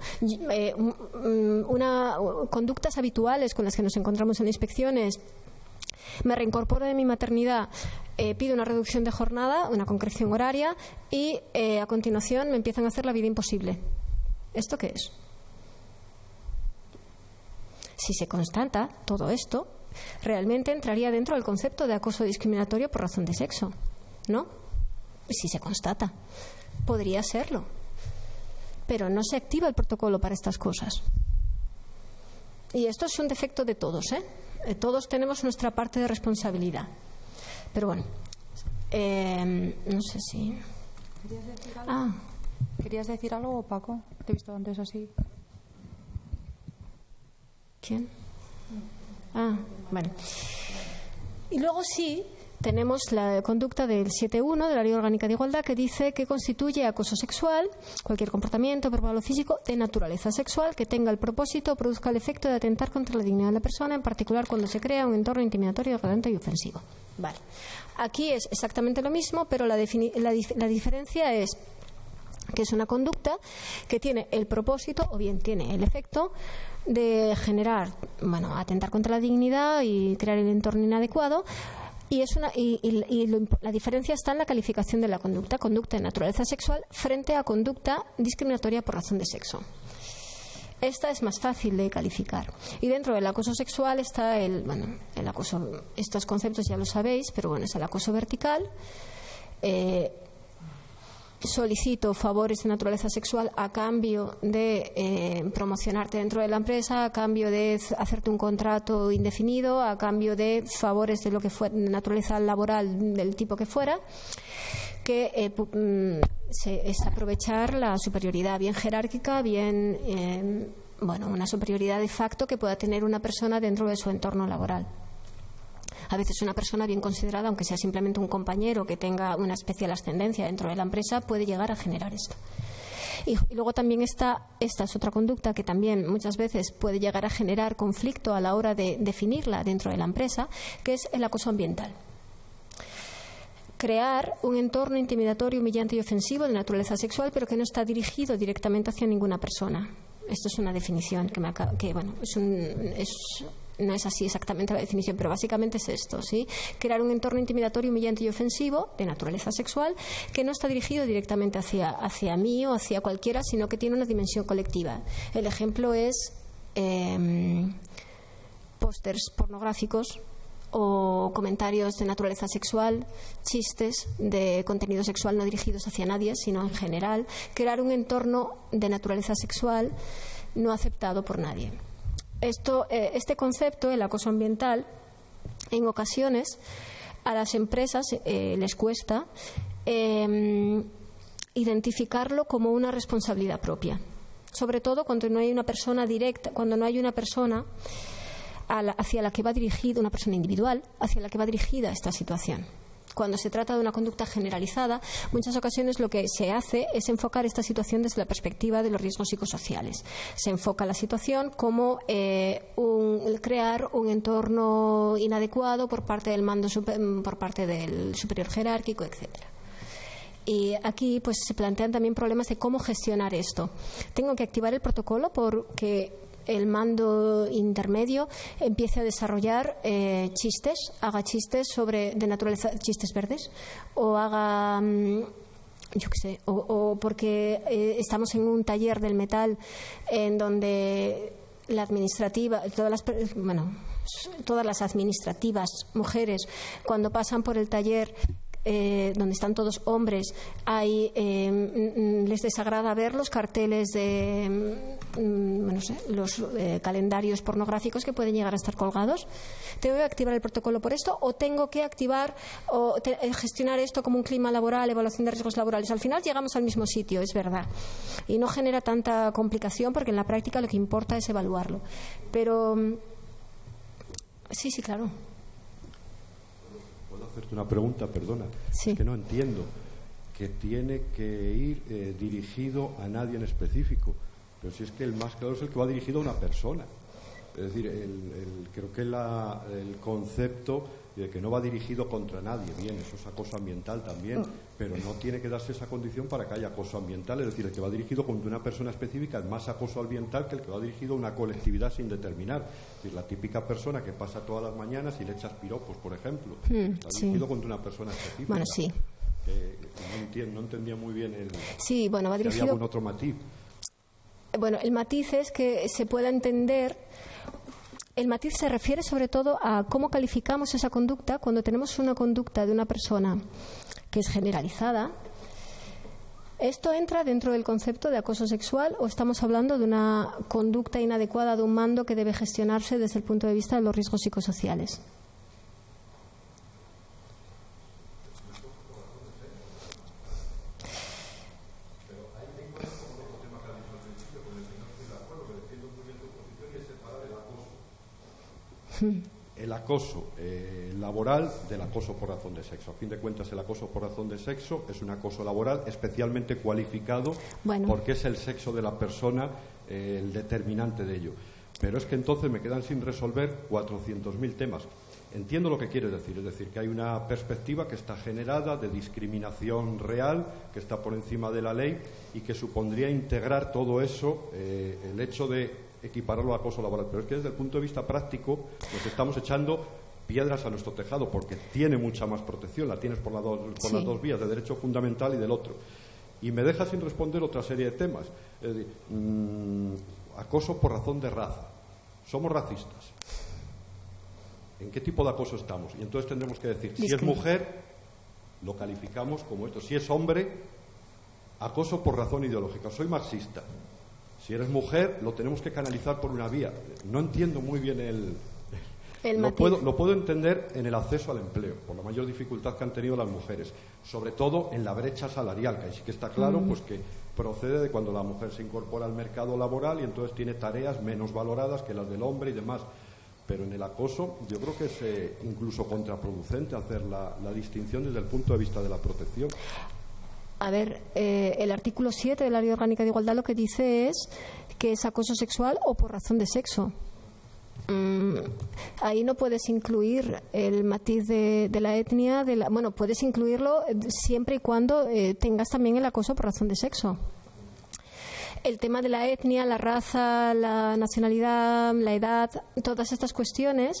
Conductas habituales con las que nos encontramos en inspecciones: me reincorporo de mi maternidad, pido una reducción de jornada, una concreción horaria y a continuación me empiezan a hacer la vida imposible. ¿Esto qué es? Si se constata todo esto, realmente entraría dentro del concepto de acoso discriminatorio por razón de sexo, ¿no? Si se constata, podría serlo, pero no se activa el protocolo para estas cosas. Y esto es un defecto de todos, ¿eh? Todos tenemos nuestra parte de responsabilidad. Pero bueno, no sé si... ¿Querías decir algo? ¿Querías decir algo, Paco? Te he visto antes así. ¿Quién? Bueno. Y luego sí tenemos la conducta del 7.1 de la Ley Orgánica de Igualdad, que dice que constituye acoso sexual cualquier comportamiento verbal o físico de naturaleza sexual que tenga el propósito o produzca el efecto de atentar contra la dignidad de la persona, en particular cuando se crea un entorno intimidatorio, degradante y ofensivo. Vale. Aquí es exactamente lo mismo, pero la diferencia es que es una conducta que tiene el propósito o bien tiene el efecto de generar, atentar contra la dignidad y crear el entorno inadecuado. Y la diferencia está en la calificación de la conducta de naturaleza sexual frente a conducta discriminatoria por razón de sexo. Esta es más fácil de calificar. Y dentro del acoso sexual está el acoso, estos conceptos ya lo sabéis, pero es el acoso vertical. Solicito favores de naturaleza sexual a cambio de promocionarte dentro de la empresa, a cambio de hacerte un contrato indefinido, a cambio de favores de lo que fue de naturaleza laboral del tipo que fuera, que es aprovechar la superioridad bien jerárquica, bien una superioridad de facto que pueda tener una persona dentro de su entorno laboral. A veces una persona bien considerada, aunque sea simplemente un compañero que tenga una especial ascendencia dentro de la empresa, puede llegar a generar esto. Y luego también esta es otra conducta que también muchas veces puede llegar a generar conflicto a la hora de definirla dentro de la empresa, que es el acoso ambiental. Crear un entorno intimidatorio, humillante y ofensivo de naturaleza sexual, pero que no está dirigido directamente hacia ninguna persona. Esto es una definición no es así exactamente la definición, pero básicamente es esto, ¿sí? Crear un entorno intimidatorio, humillante y ofensivo de naturaleza sexual que no está dirigido directamente hacia mí o hacia cualquiera, sino que tiene una dimensión colectiva. El ejemplo es pósters pornográficos o comentarios de naturaleza sexual, chistes de contenido sexual no dirigidos hacia nadie, sino en general. Crear un entorno de naturaleza sexual no aceptado por nadie. Este concepto, el acoso ambiental, en ocasiones a las empresas les cuesta identificarlo como una responsabilidad propia, sobre todo cuando no hay una persona directa, cuando no hay una persona hacia la que va dirigida una persona individual, hacia la que va dirigida esta situación. Cuando se trata de una conducta generalizada, muchas ocasiones lo que se hace es enfocar esta situación desde la perspectiva de los riesgos psicosociales. Se enfoca la situación como crear un entorno inadecuado por parte del mando, por parte del superior jerárquico, etcétera. Y aquí pues se plantean también problemas de cómo gestionar esto. Tengo que activar el protocolo porque el mando intermedio empiece a desarrollar haga chistes de naturaleza, chistes verdes, o haga, yo qué sé, o porque estamos en un taller del metal en donde la administrativa, todas las administrativas mujeres, cuando pasan por el taller donde están todos hombres, les desagrada ver los carteles de los calendarios pornográficos que pueden llegar a estar colgados. ¿Tengo que activar el protocolo por esto o tengo que activar o gestionar esto como un clima laboral, evaluación de riesgos laborales? Al final llegamos al mismo sitio, es verdad, y no genera tanta complicación porque en la práctica lo que importa es evaluarlo. Pero sí, claro. Hacerte una pregunta, perdona, sí. Es que no entiendo que tiene que ir dirigido a nadie en específico, pero si es que el más claro es el que va dirigido a una persona. Es decir, creo que el concepto de que no va dirigido contra nadie, bien, eso es acoso ambiental también, pero no tiene que darse esa condición para que haya acoso ambiental. Es decir, el que va dirigido contra una persona específica es más acoso ambiental que el que va dirigido a una colectividad sin determinar. Es decir, la típica persona que pasa todas las mañanas y le echas piropos, por ejemplo, está dirigido contra una persona específica. Bueno, sí. No entendía muy bien sí, bueno, va dirigido. ¿Había algún otro matiz? Bueno, el matiz es que se pueda entender. El matiz se refiere sobre todo a cómo calificamos esa conducta cuando tenemos una conducta de una persona que es generalizada. ¿Esto entra dentro del concepto de acoso sexual o estamos hablando de una conducta inadecuada de un mando que debe gestionarse desde el punto de vista de los riesgos psicosociales? El acoso laboral del acoso por razón de sexo. A fin de cuentas, el acoso por razón de sexo es un acoso laboral especialmente cualificado porque es el sexo de la persona el determinante de ello. Pero es que entonces me quedan sin resolver 400.000 temas. Entiendo lo que quiere decir, es decir, que hay una perspectiva que está generada de discriminación real, que está por encima de la ley y que supondría integrar todo eso, el hecho de equipararlo al acoso laboral. Pero es que desde el punto de vista práctico nos estamos echando piedras a nuestro tejado porque tiene mucha más protección, la tienes por las dos vías, de derecho fundamental y del otro. Y me deja sin responder otra serie de temas. Es decir, acoso por razón de raza. ¿Somos racistas? ¿En qué tipo de acoso estamos? Y entonces tendremos que decir, si es mujer, lo calificamos como esto. Si es hombre, acoso por razón ideológica. Soy marxista. Si eres mujer, lo tenemos que canalizar por una vía. No entiendo muy bien lo puedo entender en el acceso al empleo, por la mayor dificultad que han tenido las mujeres, sobre todo en la brecha salarial, que ahí sí que está claro pues que procede de cuando la mujer se incorpora al mercado laboral y entonces tiene tareas menos valoradas que las del hombre y demás. Pero en el acoso yo creo que es incluso contraproducente hacer la distinción desde el punto de vista de la protección. A ver, el artículo 7 de la Ley Orgánica de Igualdad lo que dice es que es acoso sexual o por razón de sexo. Ahí no puedes incluir el matiz de la etnia. Bueno, puedes incluirlo siempre y cuando tengas también el acoso por razón de sexo. El tema de la etnia, la raza, la nacionalidad, la edad, todas estas cuestiones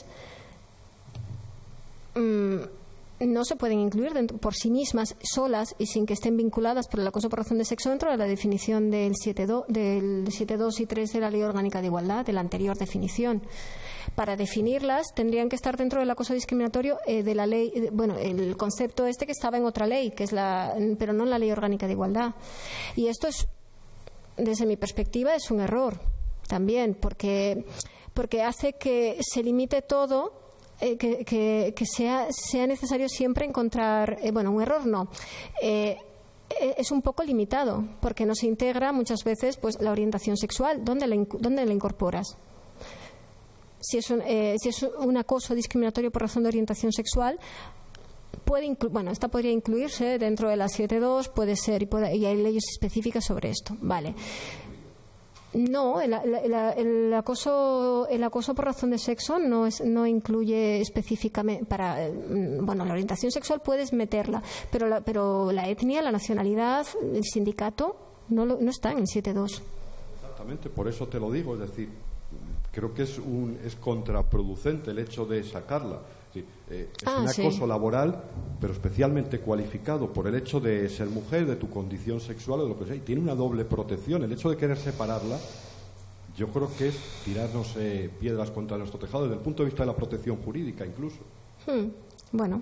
no se pueden incluir por sí mismas, solas y sin que estén vinculadas por el acoso por razón de sexo dentro de la definición del 7.2 y 3 de la Ley Orgánica de Igualdad, de la anterior definición. Para definirlas tendrían que estar dentro del acoso discriminatorio de la ley, el concepto que estaba en otra ley, pero no en la Ley Orgánica de Igualdad. Y esto es, desde mi perspectiva, es un error también, porque hace que se limite todo. Que sea necesario siempre encontrar, un error no, es un poco limitado porque no se integra muchas veces pues la orientación sexual. ¿Dónde la incorporas? si es un acoso discriminatorio por razón de orientación sexual, esta podría incluirse dentro de la 7.2, puede ser, y hay leyes específicas sobre esto. Vale. No, el acoso por razón de sexo no incluye específicamente la orientación sexual puedes meterla, pero la etnia, la nacionalidad, el sindicato no está en el 7.2. Exactamente, por eso te lo digo, es decir, creo que es contraproducente el hecho de sacarla. Es un acoso laboral, pero especialmente cualificado por el hecho de ser mujer, de tu condición sexual o de lo que sea, y tiene una doble protección. El hecho de querer separarla, yo creo que es tirarnos piedras contra nuestro tejado desde el punto de vista de la protección jurídica incluso. Bueno,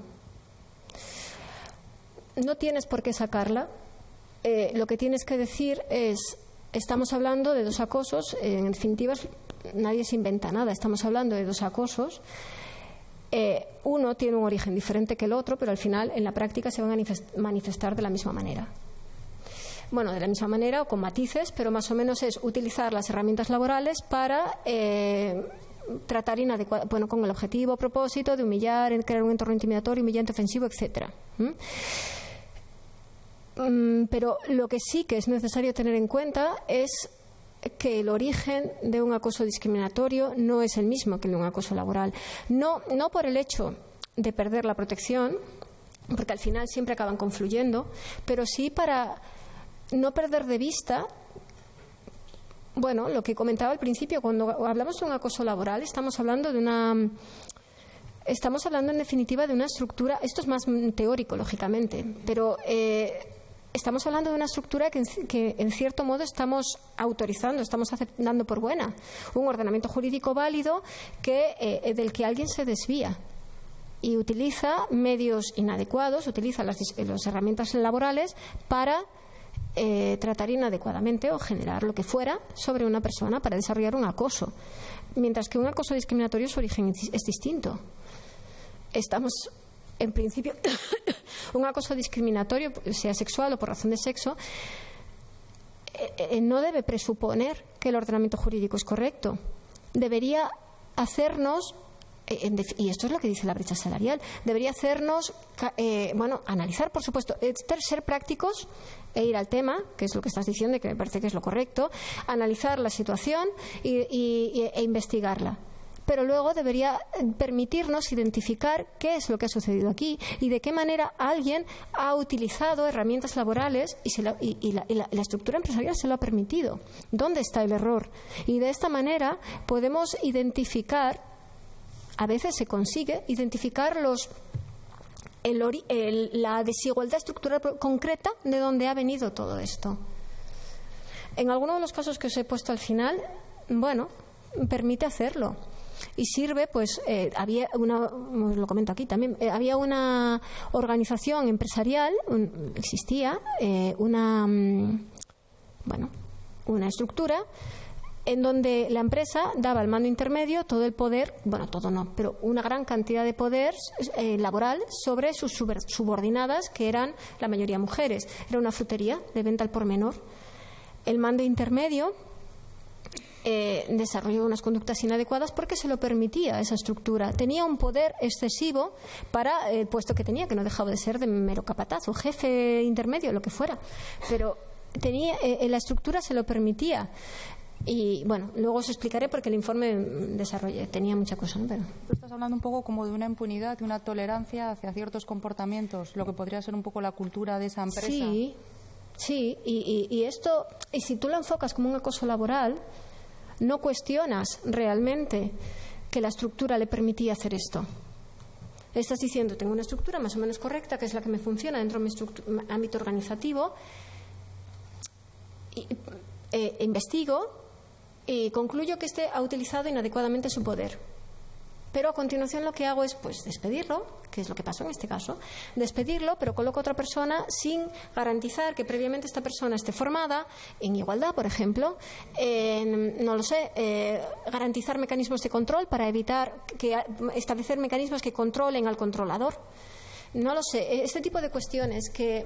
no tienes por qué sacarla. Lo que tienes que decir es, estamos hablando de dos acosos, en definitiva nadie se inventa nada, estamos hablando de dos acosos. Uno tiene un origen diferente que el otro, pero al final en la práctica se van a manifestar de la misma manera. Bueno, de la misma manera o con matices, pero más o menos es utilizar las herramientas laborales para tratar con el objetivo o propósito de humillar, crear un entorno intimidatorio, humillante, ofensivo, etcétera. Pero lo que sí que es necesario tener en cuenta es que el origen de un acoso discriminatorio no es el mismo que el de un acoso laboral. No por el hecho de perder la protección, porque al final siempre acaban confluyendo, pero sí para no perder de vista, lo que comentaba al principio, cuando hablamos de un acoso laboral estamos hablando en definitiva de una estructura, esto es más teórico lógicamente, pero estamos hablando de una estructura que en cierto modo estamos autorizando, estamos aceptando por buena. Un ordenamiento jurídico válido del que alguien se desvía y utiliza medios inadecuados, utiliza las herramientas laborales para tratar inadecuadamente o generar lo que fuera sobre una persona para desarrollar un acoso. Mientras que un acoso discriminatorio su origen es distinto. En principio, un acoso discriminatorio, sea sexual o por razón de sexo, no debe presuponer que el ordenamiento jurídico es correcto. Debería hacernos, y esto es lo que dice la brecha salarial, debería hacernos, analizar, por supuesto, ser prácticos e ir al tema, que es lo que estás diciendo y que me parece que es lo correcto, analizar la situación e investigarla. Pero luego debería permitirnos identificar qué es lo que ha sucedido aquí y de qué manera alguien ha utilizado herramientas laborales y la estructura empresarial se lo ha permitido. ¿Dónde está el error? Y de esta manera podemos identificar, a veces se consigue, identificar la desigualdad estructural concreta de dónde ha venido todo esto. En algunos de los casos que os he puesto al final, permite hacerlo. Y sirve, había lo comento aquí también, había una organización empresarial, existía una estructura en donde la empresa daba al mando intermedio todo el poder, todo no, pero una gran cantidad de poder laboral sobre sus subordinadas, que eran la mayoría mujeres. Era una frutería de venta al por menor. El mando intermedio desarrolló unas conductas inadecuadas porque se lo permitía esa estructura. Tenía un poder excesivo para el puesto que tenía, que no dejaba de ser de mero capataz o jefe intermedio, lo que fuera. Pero la estructura se lo permitía. Y luego os explicaré porque el informe tenía mucha cosa, ¿no? Pero tú estás hablando un poco como de una impunidad, de una tolerancia hacia ciertos comportamientos, lo que podría ser un poco la cultura de esa empresa. Sí, y esto, y si tú lo enfocas como un acoso laboral, no cuestionas realmente que la estructura le permitía hacer esto. Estás diciendo, tengo una estructura más o menos correcta, que es la que me funciona dentro de mi ámbito organizativo, investigo y concluyo que ha utilizado inadecuadamente su poder. Pero a continuación lo que hago es despedirlo, que es lo que pasó en este caso, despedirlo, pero coloco a otra persona sin garantizar que previamente esta persona esté formada en igualdad, por ejemplo, garantizar mecanismos de control para establecer mecanismos que controlen al controlador. No lo sé, este tipo de cuestiones que...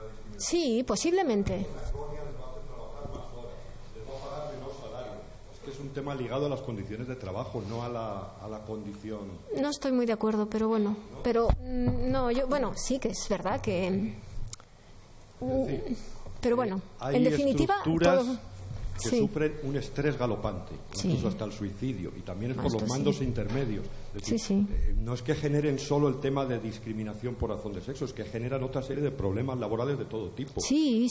Sí, posiblemente. es un tema ligado a las condiciones de trabajo, no a la condición. No estoy muy de acuerdo, pero bueno. ¿No? Pero no, bueno, sí que es verdad que. Pero bueno, en definitiva. Que sufren un estrés galopante, incluso hasta el suicidio, y también es por los mandos intermedios. Es decir, no es que generen solo el tema de discriminación por razón de sexo, es que generan otra serie de problemas laborales de todo tipo. Sí.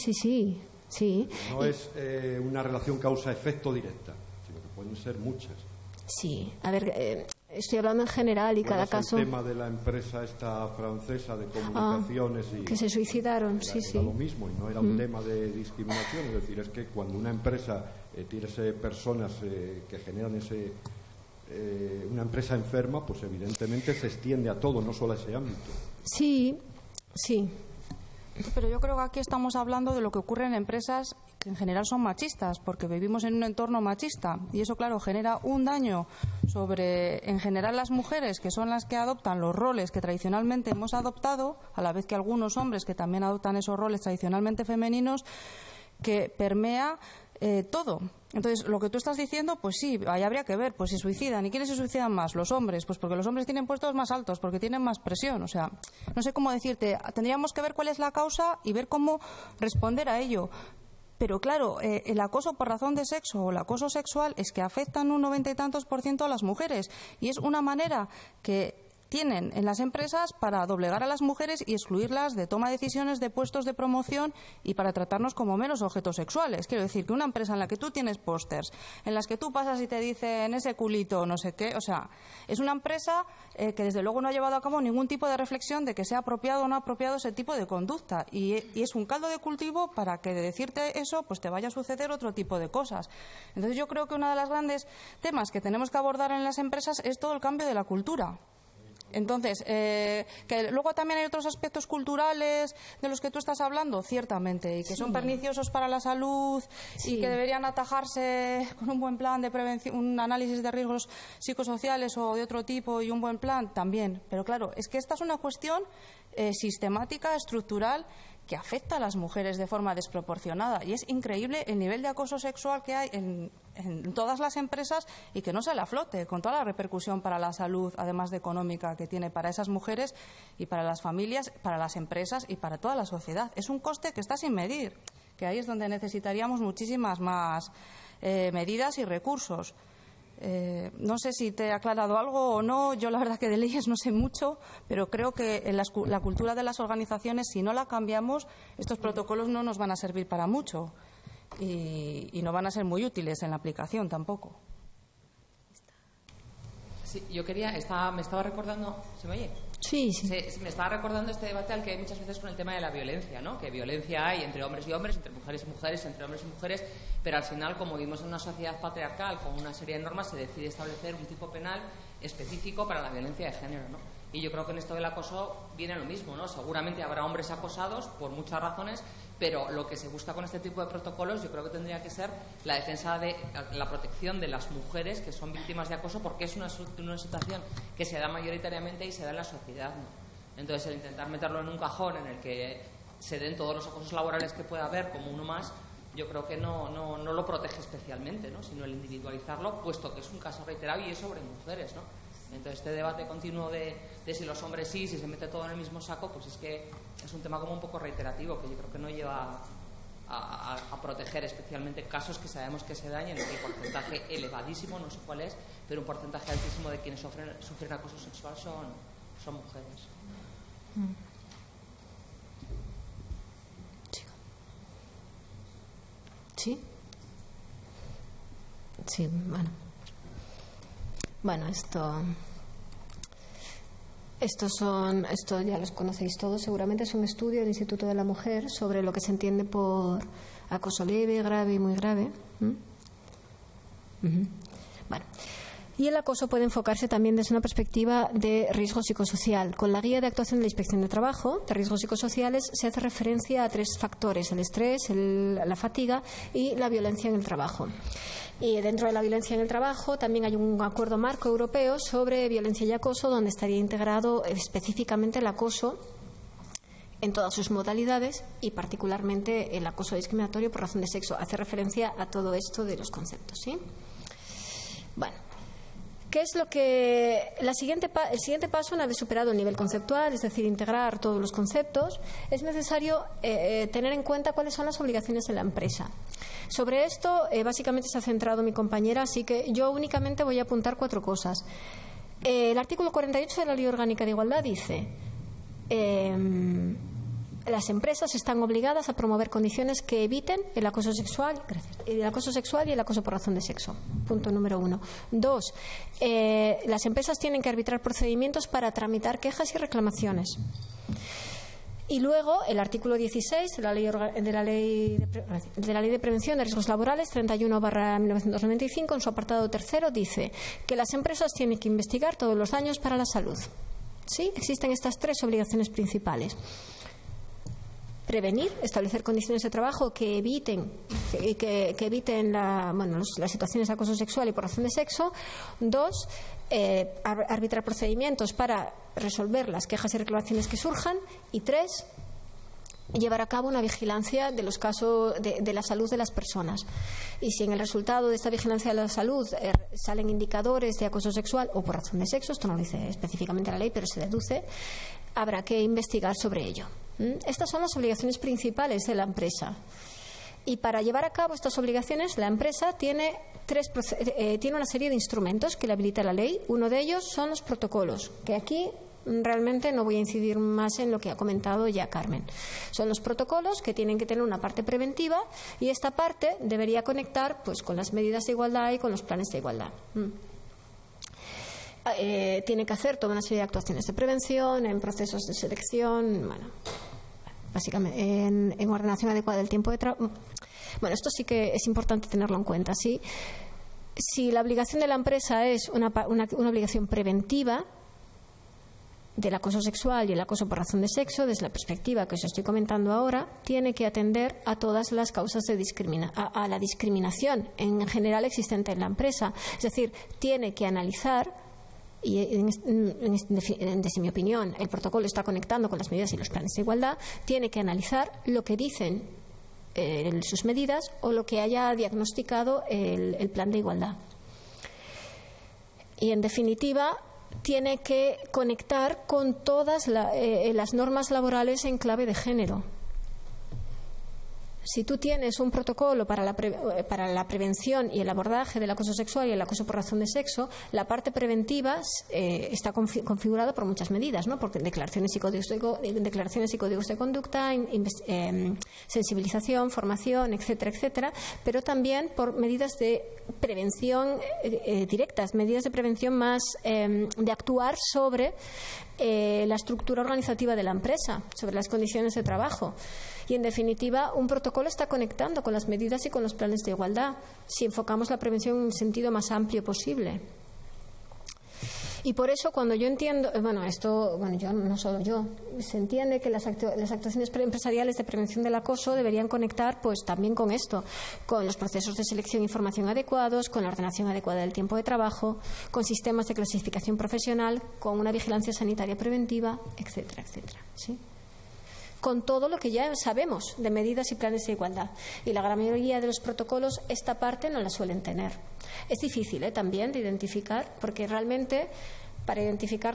No es una relación causa-efecto directa, sino que pueden ser muchas. Sí, a ver, estoy hablando en general y cada caso. El tema de la empresa esta francesa de comunicaciones que se suicidaron, era lo mismo, y no era un tema de discriminación. Es decir, es que cuando una empresa tiene personas que generan una empresa enferma, pues evidentemente se extiende a todo, no solo a ese ámbito. Sí. Pero yo creo que aquí estamos hablando de lo que ocurre en empresas que en general son machistas, porque vivimos en un entorno machista, y eso, claro, genera un daño sobre, en general, las mujeres, que son las que adoptan los roles que tradicionalmente hemos adoptado, a la vez que algunos hombres que también adoptan esos roles tradicionalmente femeninos, que permea todo. Entonces, lo que tú estás diciendo, pues sí, ahí habría que ver, pues se suicidan. ¿Y quiénes se suicidan más? Los hombres. Pues porque los hombres tienen puestos más altos, porque tienen más presión. O sea, no sé cómo decirte. Tendríamos que ver cuál es la causa y ver cómo responder a ello. Pero claro, el acoso por razón de sexo o el acoso sexual es que afectan un 90 y tantos % a las mujeres. Y es una manera que tienen en las empresas para doblegar a las mujeres y excluirlas de toma de decisiones de puestos de promoción y para tratarnos como menos objetos sexuales. Quiero decir que una empresa en la que tú tienes pósters, en las que tú pasas y te dicen ese culito, no sé qué, o sea, es una empresa que desde luego no ha llevado a cabo ningún tipo de reflexión de que sea apropiado o no apropiado ese tipo de conducta, y es un caldo de cultivo para que de decirte eso pues te vaya a suceder otro tipo de cosas. Entonces yo creo que uno de los grandes temas que tenemos que abordar en las empresas es todo el cambio de la cultura. Entonces, que luego también hay otros aspectos culturales de los que tú estás hablando, ciertamente, y que son perniciosos para la salud y que deberían atajarse con un buen plan de prevención, un análisis de riesgos psicosociales o de otro tipo y un buen plan también. Pero claro, es que esta es una cuestión sistemática, estructural, que afecta a las mujeres de forma desproporcionada, y es increíble el nivel de acoso sexual que hay en todas las empresas y que no sale a flote, con toda la repercusión para la salud, además de económica, que tiene para esas mujeres y para las familias, para las empresas y para toda la sociedad. Es un coste que está sin medir, que ahí es donde necesitaríamos muchísimas más medidas y recursos. No sé si te he aclarado algo o no. Yo la verdad que de leyes no sé mucho, pero creo que en la cultura de las organizaciones, si no la cambiamos, estos protocolos no nos van a servir para mucho y no van a ser muy útiles en la aplicación tampoco. Sí, yo me estaba recordando, ¿se me oye? Sí. Me estaba recordando este debate al que hay muchas veces con el tema de la violencia, ¿no? Que violencia hay entre hombres y hombres, entre mujeres y mujeres, entre hombres y mujeres, pero al final, como vivimos en una sociedad patriarcal con una serie de normas, se decide establecer un tipo penal específico para la violencia de género, ¿no? Y yo creo que en esto del acoso viene lo mismo, ¿no? Seguramente habrá hombres acosados por muchas razones, pero lo que se busca con este tipo de protocolos yo creo que tendría que ser la defensa de la protección de las mujeres que son víctimas de acoso, porque es una situación que se da mayoritariamente y se da en la sociedad, ¿no? Entonces, el intentar meterlo en un cajón en el que se den todos los acosos laborales que pueda haber como uno más, yo creo que no lo protege especialmente, ¿no? Sino el individualizarlo, puesto que es un caso reiterado y es sobre mujeres, ¿no? Entonces, este debate continuo de si los hombres si se mete todo en el mismo saco, pues es que es un tema como un poco reiterativo, que yo creo que no lleva a proteger especialmente casos que sabemos que se dañan, en el porcentaje elevadísimo, no sé cuál es, pero un porcentaje altísimo de quienes sufren acoso sexual son mujeres. Sí, bueno, esto ya los conocéis todos, seguramente es un estudio del Instituto de la Mujer sobre lo que se entiende por acoso leve, grave y muy grave. Bueno, y el acoso puede enfocarse también desde una perspectiva de riesgo psicosocial. Con la guía de actuación de la Inspección de Trabajo de riesgos psicosociales se hace referencia a 3 factores: el estrés, la fatiga y la violencia en el trabajo. Y dentro de la violencia en el trabajo también hay un acuerdo marco europeo sobre violencia y acoso, donde estaría integrado específicamente el acoso en todas sus modalidades y particularmente el acoso discriminatorio por razón de sexo. Hace referencia a todo esto de los conceptos, ¿sí? Bueno, ¿qué es lo que el siguiente paso, una vez superado el nivel conceptual, es decir, integrar todos los conceptos, es necesario tener en cuenta cuáles son las obligaciones de la empresa? Sobre esto, básicamente se ha centrado mi compañera, así que yo únicamente voy a apuntar 4 cosas. El artículo 48 de la Ley Orgánica de Igualdad dice: las empresas están obligadas a promover condiciones que eviten el acoso sexual, y el acoso por razón de sexo. Punto número 1. 2. Las empresas tienen que arbitrar procedimientos para tramitar quejas y reclamaciones. Y luego el artículo 16 de la Ley de Prevención de Riesgos Laborales 31/1995, en su apartado 3º, dice que las empresas tienen que investigar todos los daños para la salud. ¿Sí? Existen estas 3 obligaciones principales: prevenir, establecer condiciones de trabajo que eviten las situaciones de acoso sexual y por razón de sexo. 2, arbitrar procedimientos para resolver las quejas y reclamaciones que surjan. Y 3, llevar a cabo una vigilancia de los casos de la salud de las personas. Y si en el resultado de esta vigilancia de la salud salen indicadores de acoso sexual o por razón de sexo, esto no lo dice específicamente la ley, pero se deduce, habrá que investigar sobre ello. Estas son las obligaciones principales de la empresa. Y para llevar a cabo estas obligaciones, la empresa tiene una serie de instrumentos que le habilita la ley. Uno de ellos son los protocolos, que aquí realmente no voy a incidir más en lo que ha comentado ya Carmen. Son los protocolos que tienen que tener una parte preventiva, y esta parte debería conectar pues con las medidas de igualdad y con los planes de igualdad. Tiene que hacer toda una serie de actuaciones de prevención en procesos de selección, básicamente en ordenación adecuada del tiempo de trabajo. Bueno, esto sí que es importante tenerlo en cuenta. ¿Sí? Si la obligación de la empresa es una obligación preventiva del acoso sexual y el acoso por razón de sexo, desde la perspectiva que os estoy comentando ahora, tiene que atender a todas las causas de a la discriminación en general existente en la empresa. Es decir, tiene que analizar, y desde mi opinión el protocolo está conectando con las medidas y los planes de igualdad, tiene que analizar lo que dicen sus medidas o lo que haya diagnosticado el plan de igualdad. Y en definitiva, tiene que conectar con todas las normas laborales en clave de género. Si tú tienes un protocolo para la prevención y el abordaje del acoso sexual y el acoso por razón de sexo, la parte preventiva está configurada por muchas medidas, ¿no? Por declaraciones y códigos de conducta, sensibilización, formación, etcétera, etcétera, pero también por medidas de prevención directas, medidas de prevención más de actuar sobre la estructura organizativa de la empresa, sobre las condiciones de trabajo. Y, en definitiva, un protocolo está conectando con las medidas y con los planes de igualdad, si enfocamos la prevención en un sentido más amplio posible. Y por eso, cuando yo entiendo, yo no solo yo, se entiende que las actuaciones empresariales de prevención del acoso deberían conectar pues también con esto, con los procesos de selección y formación adecuados, con la ordenación adecuada del tiempo de trabajo, con sistemas de clasificación profesional, con una vigilancia sanitaria preventiva, etcétera, etcétera. ¿Sí? Con todo lo que ya sabemos de medidas y planes de igualdad. Y la gran mayoría de los protocolos esta parte no la suelen tener. Es difícil también de identificar, porque realmente para identificar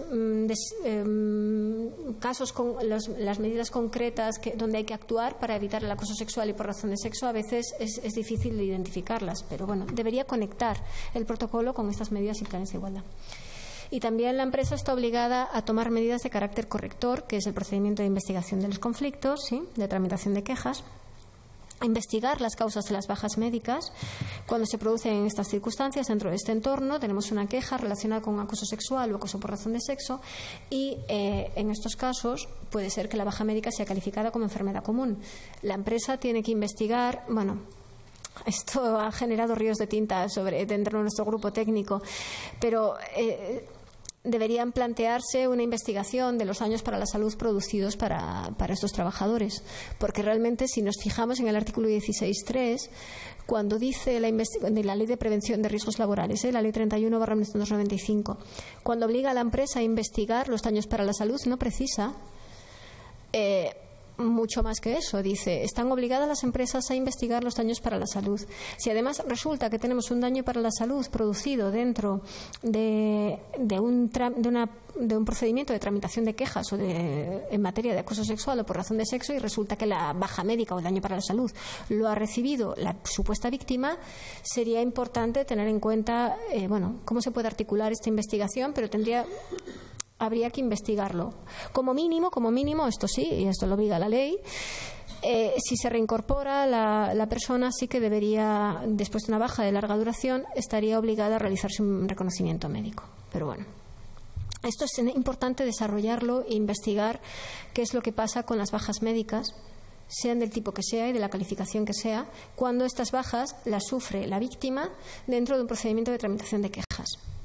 casos con las medidas concretas donde hay que actuar para evitar el acoso sexual y por razón de sexo, a veces es difícil de identificarlas. Pero bueno, debería conectar el protocolo con estas medidas y planes de igualdad. Y también la empresa está obligada a tomar medidas de carácter corrector, que es el procedimiento de investigación de los conflictos, ¿sí?, de tramitación de quejas, a investigar las causas de las bajas médicas. Cuando se producen estas circunstancias dentro de este entorno, tenemos una queja relacionada con acoso sexual o acoso por razón de sexo, y en estos casos puede ser que la baja médica sea calificada como enfermedad común. La empresa tiene que investigar, esto ha generado ríos de tinta dentro de nuestro grupo técnico, pero deberían plantearse una investigación de los daños para la salud producidos para estos trabajadores, porque realmente, si nos fijamos en el artículo 16.3, cuando dice la Ley de Prevención de Riesgos Laborales, la Ley 31/1995, cuando obliga a la empresa a investigar los daños para la salud, no precisa mucho más que eso. Dice, están obligadas las empresas a investigar los daños para la salud. Si además resulta que tenemos un daño para la salud producido dentro de un procedimiento de tramitación de quejas o en materia de acoso sexual o por razón de sexo, y resulta que la baja médica o el daño para la salud lo ha recibido la supuesta víctima, sería importante tener en cuenta cómo se puede articular esta investigación, pero habría que investigarlo. Como mínimo, esto sí, y esto lo obliga la ley, si se reincorpora la persona, sí que debería, después de una baja de larga duración, estaría obligada a realizarse un reconocimiento médico. Pero bueno, esto es importante desarrollarlo e investigar qué es lo que pasa con las bajas médicas, sean del tipo que sea y de la calificación que sea, cuando estas bajas las sufre la víctima dentro de un procedimiento de tramitación de quejas.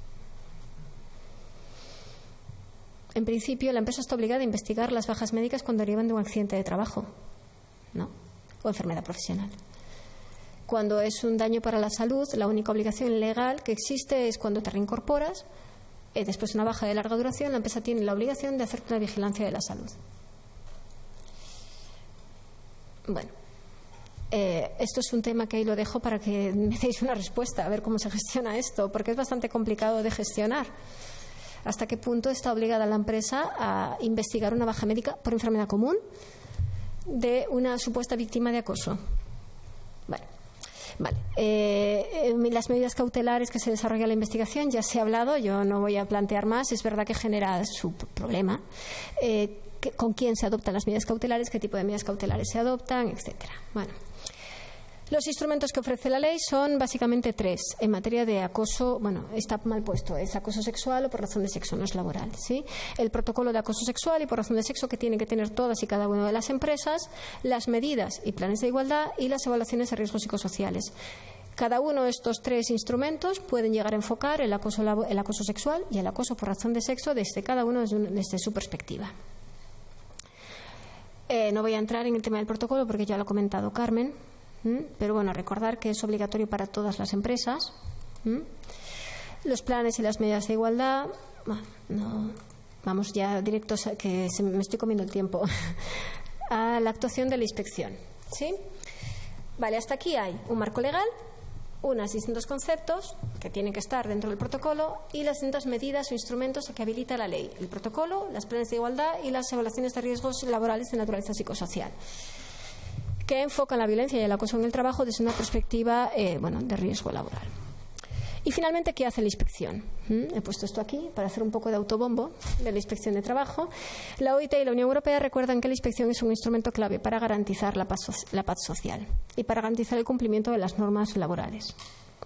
En principio, la empresa está obligada a investigar las bajas médicas cuando derivan de un accidente de trabajo, ¿no? O enfermedad profesional. Cuando es un daño para la salud, la única obligación legal que existe es cuando te reincorporas, después de una baja de larga duración, la empresa tiene la obligación de hacerte una vigilancia de la salud. Bueno, esto es un tema que ahí lo dejo para que me deis una respuesta, a ver cómo se gestiona esto, porque es bastante complicado de gestionar. ¿Hasta qué punto está obligada la empresa a investigar una baja médica por enfermedad común de una supuesta víctima de acoso? Vale. Las medidas cautelares que se desarrolla la investigación, ya se ha hablado, yo no voy a plantear más. Es verdad que genera su problema. Con quién se adoptan las medidas cautelares, qué tipo de medidas cautelares se adoptan, etcétera. Bueno, los instrumentos que ofrece la ley son básicamente 3 en materia de acoso. Bueno, está mal puesto, es acoso sexual o por razón de sexo, no es laboral, ¿sí? El protocolo de acoso sexual y por razón de sexo que tienen que tener todas y cada una de las empresas, las medidas y planes de igualdad y las evaluaciones de riesgos psicosociales. Cada uno de estos 3 instrumentos pueden llegar a enfocar el acoso sexual y el acoso por razón de sexo desde cada uno desde su perspectiva. No voy a entrar en el tema del protocolo porque ya lo ha comentado Carmen. Pero bueno, recordar que es obligatorio para todas las empresas. Los planes y las medidas de igualdad. Vamos ya directos, que me estoy comiendo el tiempo, a la actuación de la inspección. ¿Sí? Vale, hasta aquí hay un marco legal, unos distintos conceptos que tienen que estar dentro del protocolo y las distintas medidas o instrumentos que habilita la ley. El protocolo, las planes de igualdad y las evaluaciones de riesgos laborales de naturaleza psicosocial, que enfocan la violencia y el acoso en el trabajo desde una perspectiva de riesgo laboral. Y finalmente, ¿qué hace la inspección? He puesto esto aquí para hacer un poco de autobombo de la inspección de trabajo. La OIT y la Unión Europea recuerdan que la inspección es un instrumento clave para garantizar la paz social y para garantizar el cumplimiento de las normas laborales.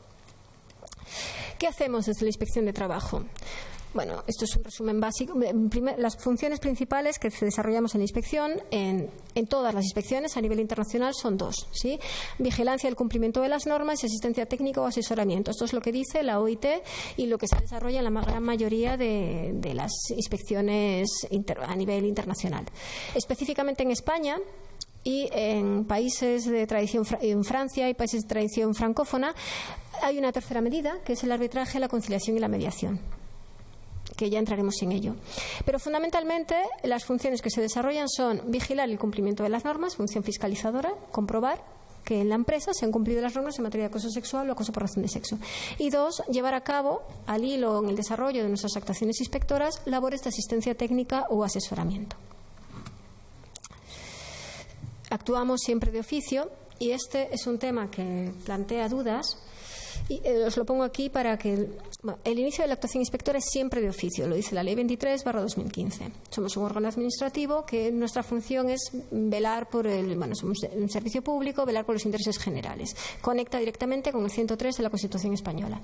¿Qué hacemos desde la inspección de trabajo? Bueno, esto es un resumen básico. Las funciones principales que desarrollamos en la inspección, en todas las inspecciones a nivel internacional, son 2. ¿Sí? Vigilancia del cumplimiento de las normas y asistencia técnica o asesoramiento. Esto es lo que dice la OIT y lo que se desarrolla en la gran mayoría de las inspecciones a nivel internacional. Específicamente en España y en países de tradición, en Francia y países de tradición francófona, hay una tercera medida, que es el arbitraje, la conciliación y la mediación, que ya entraremos en ello. Pero fundamentalmente las funciones que se desarrollan son vigilar el cumplimiento de las normas, función fiscalizadora, comprobar que en la empresa se han cumplido las normas en materia de acoso sexual o acoso por razón de sexo. Y 2, llevar a cabo, al hilo en el desarrollo de nuestras actuaciones inspectoras, labores de asistencia técnica o asesoramiento. Actuamos siempre de oficio y este es un tema que plantea dudas. Y os lo pongo aquí para que el inicio de la actuación inspectora es siempre de oficio, lo dice la Ley 23/2015. Somos un órgano administrativo que nuestra función es velar por somos un servicio público, velar por los intereses generales. Conecta directamente con el 103 de la Constitución española.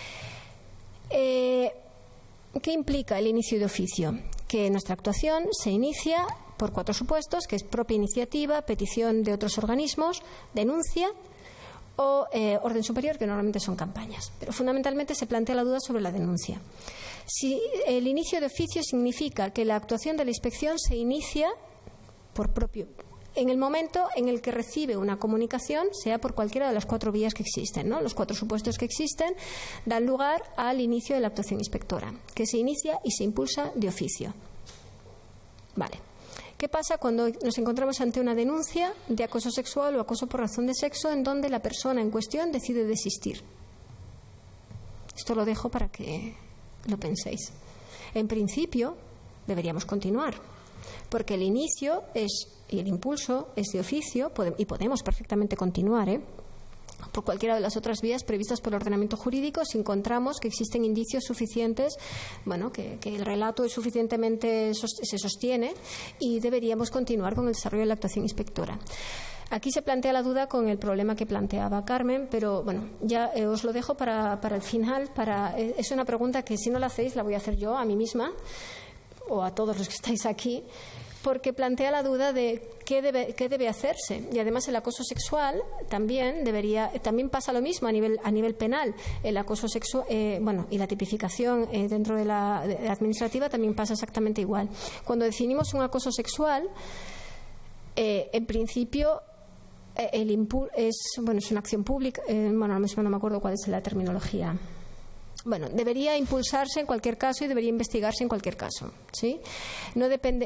¿Qué implica el inicio de oficio? Que nuestra actuación se inicia por 4 supuestos, que es propia iniciativa, petición de otros organismos, denuncia o orden superior, que normalmente son campañas. Pero fundamentalmente se plantea la duda sobre la denuncia. Si el inicio de oficio significa que la actuación de la inspección se inicia por propio, en el momento en el que recibe una comunicación, sea por cualquiera de las 4 vías que existen, ¿no? Los 4 supuestos que existen dan lugar al inicio de la actuación inspectora, que se inicia y se impulsa de oficio. Vale. ¿Qué pasa cuando nos encontramos ante una denuncia de acoso sexual o acoso por razón de sexo en donde la persona en cuestión decide desistir? Esto lo dejo para que lo penséis. En principio, deberíamos continuar, porque el inicio y el impulso es de oficio y podemos perfectamente continuar, por cualquiera de las otras vías previstas por el ordenamiento jurídico si encontramos que existen indicios suficientes, que el relato es suficientemente se sostiene y deberíamos continuar con el desarrollo de la actuación inspectora. Aquí se plantea la duda con el problema que planteaba Carmen, pero ya os lo dejo para el final. Es una pregunta que si no la hacéis la voy a hacer yo a mí misma o a todos los que estáis aquí, porque plantea la duda de qué debe hacerse. Y además el acoso sexual también pasa lo mismo a nivel penal. El acoso sexual y la tipificación dentro de la administrativa también pasa exactamente igual. Cuando definimos un acoso sexual, en principio es una acción pública. Ahora mismo no me acuerdo cuál es la terminología. Debería impulsarse en cualquier caso y debería investigarse en cualquier caso, ¿sí? No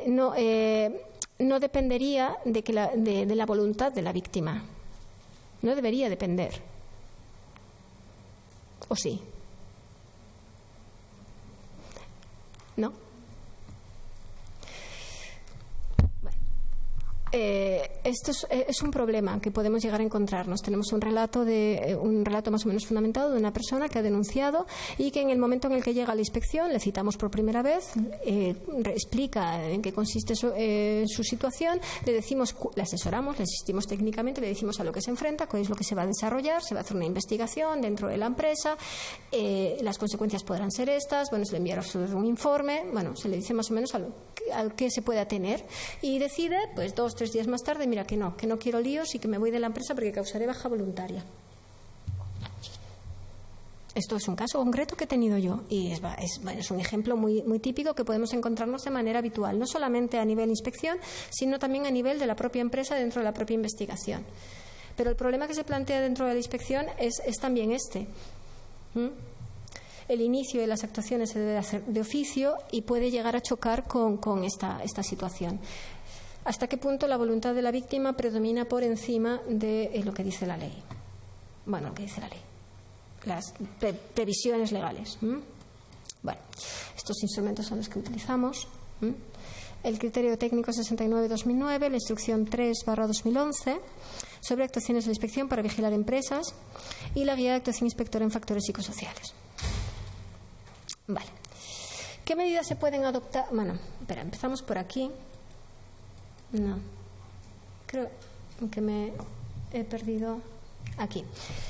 dependería de la voluntad de la víctima. No debería depender. ¿O sí? ¿No? Esto es un problema que podemos llegar a encontrarnos. Tenemos un relato más o menos fundamentado de una persona que ha denunciado y que en el momento en el que llega a la inspección le citamos por primera vez, explica en qué consiste su situación, le asesoramos, le asistimos técnicamente, le decimos a lo que se enfrenta, cuál es lo que se va a desarrollar, se va a hacer una investigación dentro de la empresa, las consecuencias podrán ser estas, se le enviará un informe, se le dice más o menos a qué se puede atener y decide, 2-3 días más tarde, mira que no quiero líos y que me voy de la empresa porque causaré baja voluntaria. Esto es un caso concreto que he tenido yo y es un ejemplo muy típico que podemos encontrarnos de manera habitual, no solamente a nivel inspección, sino también a nivel de la propia empresa dentro de la propia investigación. Pero el problema que se plantea dentro de la inspección es también este. El inicio de las actuaciones se debe hacer de oficio y puede llegar a chocar con esta situación. ¿Hasta qué punto la voluntad de la víctima predomina por encima de lo que dice la ley? Lo que dice la ley. Las previsiones legales. Estos instrumentos son los que utilizamos. El criterio técnico 69-2009, la instrucción 3/2011 sobre actuaciones de la inspección para vigilar empresas y la guía de actuación inspectora en factores psicosociales. ¿Qué medidas se pueden adoptar? Empezamos por aquí. No, creo que me he perdido aquí.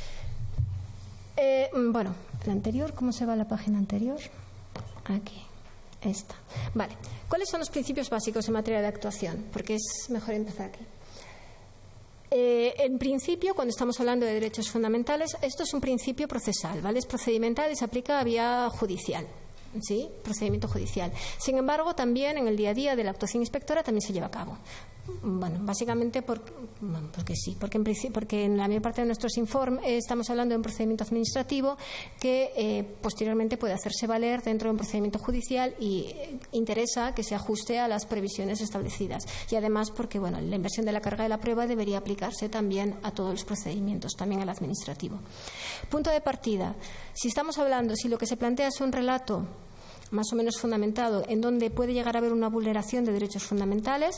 La anterior, ¿cómo se va a la página anterior? Aquí, esta. ¿Cuáles son los principios básicos en materia de actuación? Porque es mejor empezar aquí. En principio, cuando estamos hablando de derechos fundamentales, esto es un principio procesal, es procedimental y se aplica a vía judicial. ¿Sí? Procedimiento judicial. Sin embargo, también en el día a día de la actuación inspectora también se lleva a cabo. Básicamente porque sí, porque en la mayor parte de nuestros informes estamos hablando de un procedimiento administrativo que posteriormente puede hacerse valer dentro de un procedimiento judicial y interesa que se ajuste a las previsiones establecidas. Y además porque la inversión de la carga de la prueba debería aplicarse también a todos los procedimientos, también al administrativo. Punto de partida. Si lo que se plantea es un relato más o menos fundamentado en donde puede llegar a haber una vulneración de derechos fundamentales,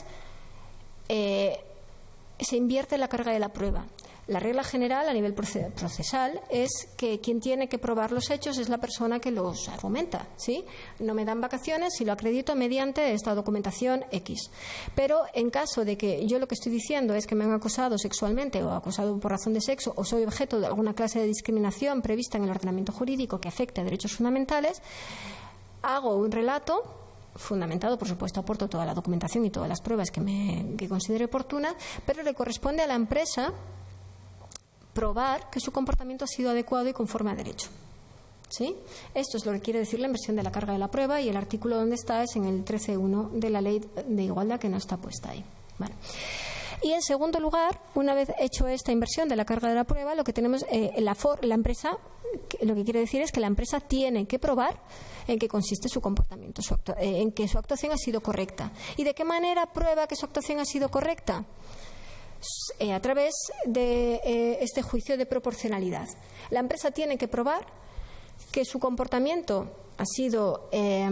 se invierte la carga de la prueba. La regla general a nivel procesal es que quien tiene que probar los hechos es la persona que los argumenta, ¿sí? No me dan vacaciones si lo acredito mediante esta documentación X. Pero en caso de que yo lo que estoy diciendo es que me han acosado sexualmente o acosado por razón de sexo o soy objeto de alguna clase de discriminación prevista en el ordenamiento jurídico que afecte a derechos fundamentales, hago un relato fundamentado, por supuesto, aporto toda la documentación y todas las pruebas que considere oportunas, pero le corresponde a la empresa probar que su comportamiento ha sido adecuado y conforme a derecho. ¿Sí? Esto es lo que quiere decir la inversión de la carga de la prueba y el artículo donde está es en el 13.1 de la Ley de Igualdad, que no está puesta ahí. Y en segundo lugar, una vez hecho esta inversión de la carga de la prueba, lo que tenemos, la empresa, lo que quiere decir es que la empresa tiene que probar en qué consiste su comportamiento, en que su actuación ha sido correcta. ¿Y de qué manera prueba que su actuación ha sido correcta? A través de este juicio de proporcionalidad. La empresa tiene que probar que su comportamiento ha sido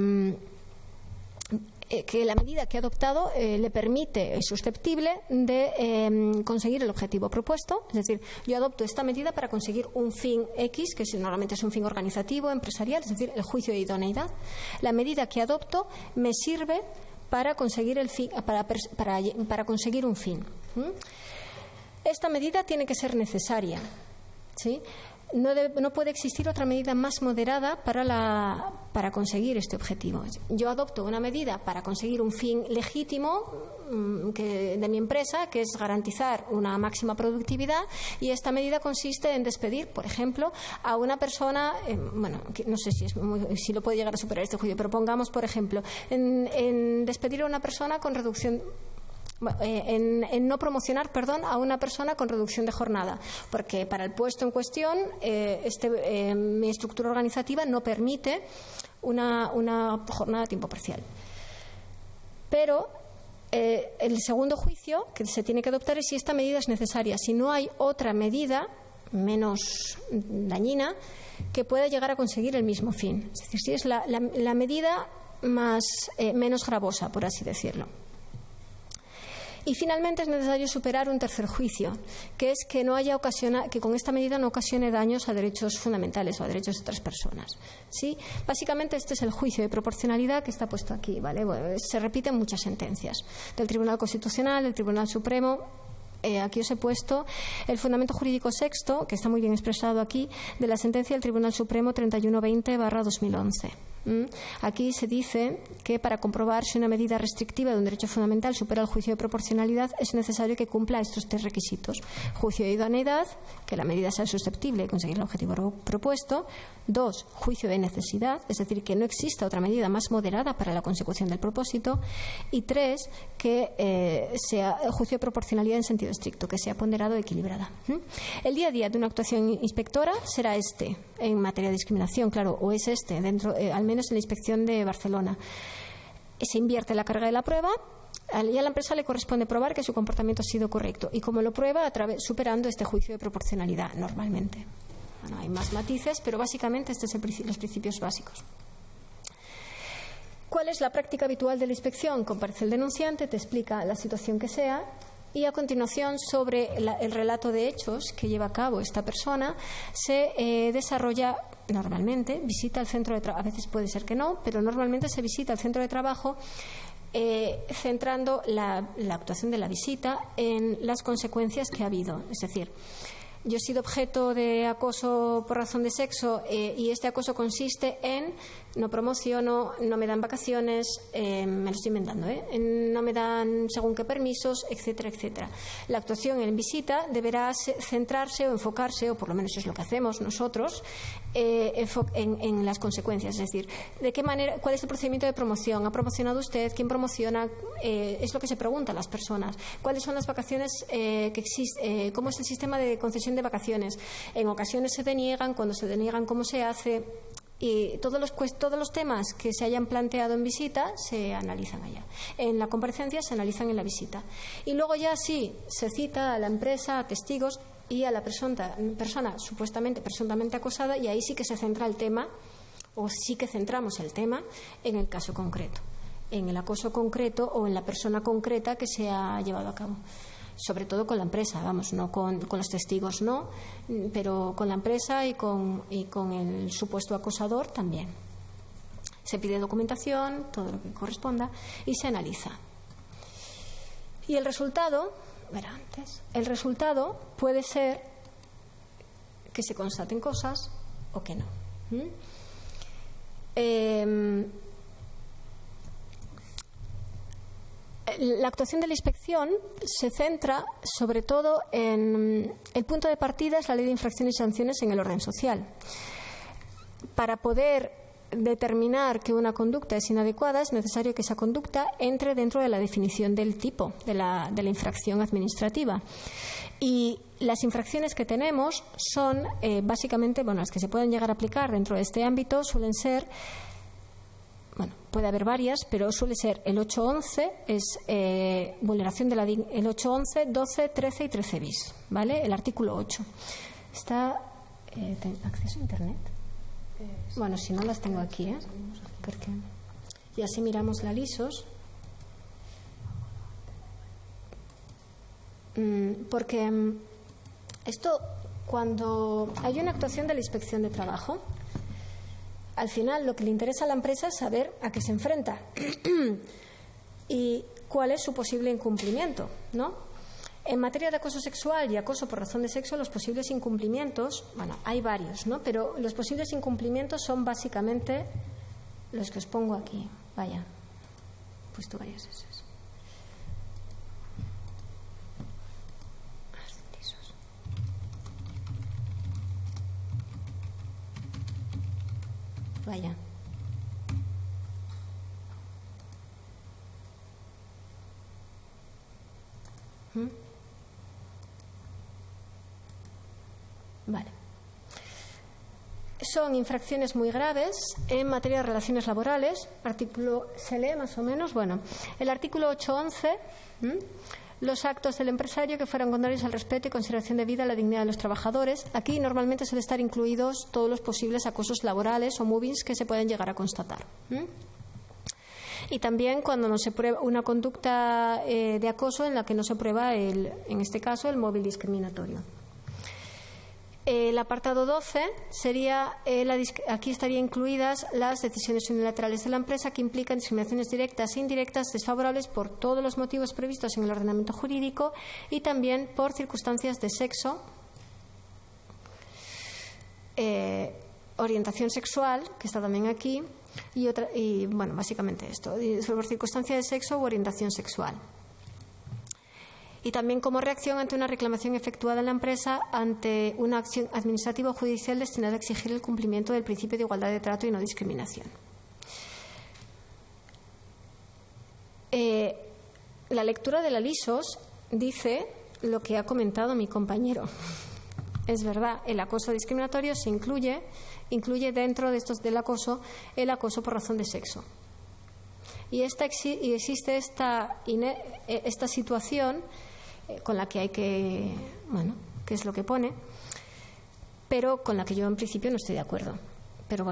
que la medida que ha adoptado le permite, es susceptible de conseguir el objetivo propuesto. Es decir, yo adopto esta medida para conseguir un fin X, que normalmente es un fin organizativo, empresarial, es decir, el juicio de idoneidad. La medida que adopto me sirve para conseguir el fin, para conseguir un fin. Esta medida tiene que ser necesaria, ¿sí? No puede existir otra medida más moderada para conseguir este objetivo. Yo adopto una medida para conseguir un fin legítimo de mi empresa, que es garantizar una máxima productividad, y esta medida consiste en despedir, por ejemplo, a una persona, no sé si lo puede llegar a superar este juicio, pero pongamos, por ejemplo, en despedir a una persona con reducción. En no promocionar, a una persona con reducción de jornada, porque para el puesto en cuestión mi estructura organizativa no permite una jornada a tiempo parcial. Pero el segundo juicio que se tiene que adoptar es si esta medida es necesaria, si no hay otra medida menos dañina que pueda llegar a conseguir el mismo fin. Es decir, si es la medida menos gravosa, por así decirlo. Y finalmente es necesario superar un tercer juicio, que es que que con esta medida no ocasione daños a derechos fundamentales o a derechos de otras personas. ¿Sí? Básicamente este es el juicio de proporcionalidad que está puesto aquí, ¿vale? Bueno, se repiten muchas sentencias del Tribunal Constitucional, del Tribunal Supremo. Aquí os he puesto el fundamento jurídico sexto, que está muy bien expresado aquí, de la sentencia del Tribunal Supremo 3120/2011. Aquí se dice que para comprobar si una medida restrictiva de un derecho fundamental supera el juicio de proporcionalidad es necesario que cumpla estos tres requisitos: juicio de idoneidad, que la medida sea susceptible de conseguir el objetivo propuesto; 2, juicio de necesidad, es decir, que no exista otra medida más moderada para la consecución del propósito; y 3, que sea el juicio de proporcionalidad en sentido estricto, que sea ponderado y equilibrada. El día a día de una actuación inspectora será en materia de discriminación, claro, o es al menos en la inspección de Barcelona. Se invierte la carga de la prueba y a la empresa le corresponde probar que su comportamiento ha sido correcto. ¿Y cómo lo prueba? Superando este juicio de proporcionalidad, normalmente. Bueno, hay más matices, pero básicamente estos son los principios básicos. ¿Cuál es la práctica habitual de la inspección? Comparece el denunciante, te explica la situación que sea, y a continuación, sobre el relato de hechos que lleva a cabo esta persona, se desarrolla normalmente, visita al centro de trabajo, a veces puede ser que no, pero normalmente se visita al centro de trabajo centrando la actuación de la visita en las consecuencias que ha habido. Es decir, yo he sido objeto de acoso por razón de sexo y este acoso consiste en no promociono, no me dan vacaciones, me lo estoy inventando, no me dan según qué permisos, etcétera, etcétera. La actuación en visita deberá centrarse o enfocarse, o por lo menos es lo que hacemos nosotros, en las consecuencias. Es decir, de qué manera, cuál es el procedimiento de promoción, ha promocionado usted, quién promociona, es lo que se pregunta a las personas. ¿Cuáles son las vacaciones que existen? ¿Cómo es el sistema de concesión de vacaciones? En ocasiones se deniegan, cuando se deniegan, ¿cómo se hace? Y todos los temas que se hayan planteado en visita se analizan allá. En la comparecencia se analizan en la visita. Y luego ya sí se cita a la empresa, a testigos y a la persona presuntamente acosada, y ahí sí que se centra el tema, o sí que centramos el tema en el caso concreto, en el acoso concreto o en la persona concreta que se ha llevado a cabo. Sobre todo con la empresa, no con los testigos no, pero con la empresa y con el supuesto acosador también. Se pide documentación, todo lo que corresponda, y se analiza. Y el resultado puede ser que se constaten cosas o que no. La actuación de la inspección se centra sobre todo en el punto de partida, es la ley de infracciones y sanciones en el orden social. Para poder determinar que una conducta es inadecuada, es necesario que esa conducta entre dentro de la definición del tipo de la infracción administrativa. Y las infracciones que tenemos son básicamente, las que se pueden llegar a aplicar dentro de este ámbito suelen ser, puede haber varias, pero suele ser el 8.11, es vulneración de el 8.11, 12, 13 y 13 bis, ¿vale? El artículo 8. ¿Está acceso a Internet? Bueno, si no las tengo aquí, ¿eh? Porque... Y así miramos la LISOS. Porque esto, cuando hay una actuación de la Inspección de Trabajo, al final lo que le interesa a la empresa es saber a qué se enfrenta y cuál es su posible incumplimiento, ¿no? En materia de acoso sexual y acoso por razón de sexo, los posibles incumplimientos, hay varios, ¿no? Pero los posibles incumplimientos son básicamente los que os pongo aquí. Vaya, pues tú vayas esos. Vaya. Vale. Son infracciones muy graves en materia de relaciones laborales. Artículo, se lee más o menos. El artículo 8.11. Los actos del empresario que fueran contrarios al respeto y consideración debida a la dignidad de los trabajadores. Aquí normalmente suele estar incluidos todos los posibles acosos laborales o movings que se pueden llegar a constatar. Y también cuando no se prueba una conducta de acoso en la que no se prueba, en este caso, el móvil discriminatorio. El apartado 12 sería, aquí estarían incluidas las decisiones unilaterales de la empresa que implican discriminaciones directas e indirectas desfavorables por todos los motivos previstos en el ordenamiento jurídico y también por circunstancias de sexo, orientación sexual, que está también aquí, y básicamente esto, por circunstancias de sexo u orientación sexual. Y también como reacción ante una reclamación efectuada en la empresa ante una acción administrativa o judicial destinada a exigir el cumplimiento del principio de igualdad de trato y no discriminación. La lectura de la LISOS dice lo que ha comentado mi compañero. Es verdad, el acoso discriminatorio se incluye dentro de estos del acoso el acoso por razón de sexo. Y existe esta situación con la que hay que es lo que pone, pero con la que yo en principio no estoy de acuerdo. Pero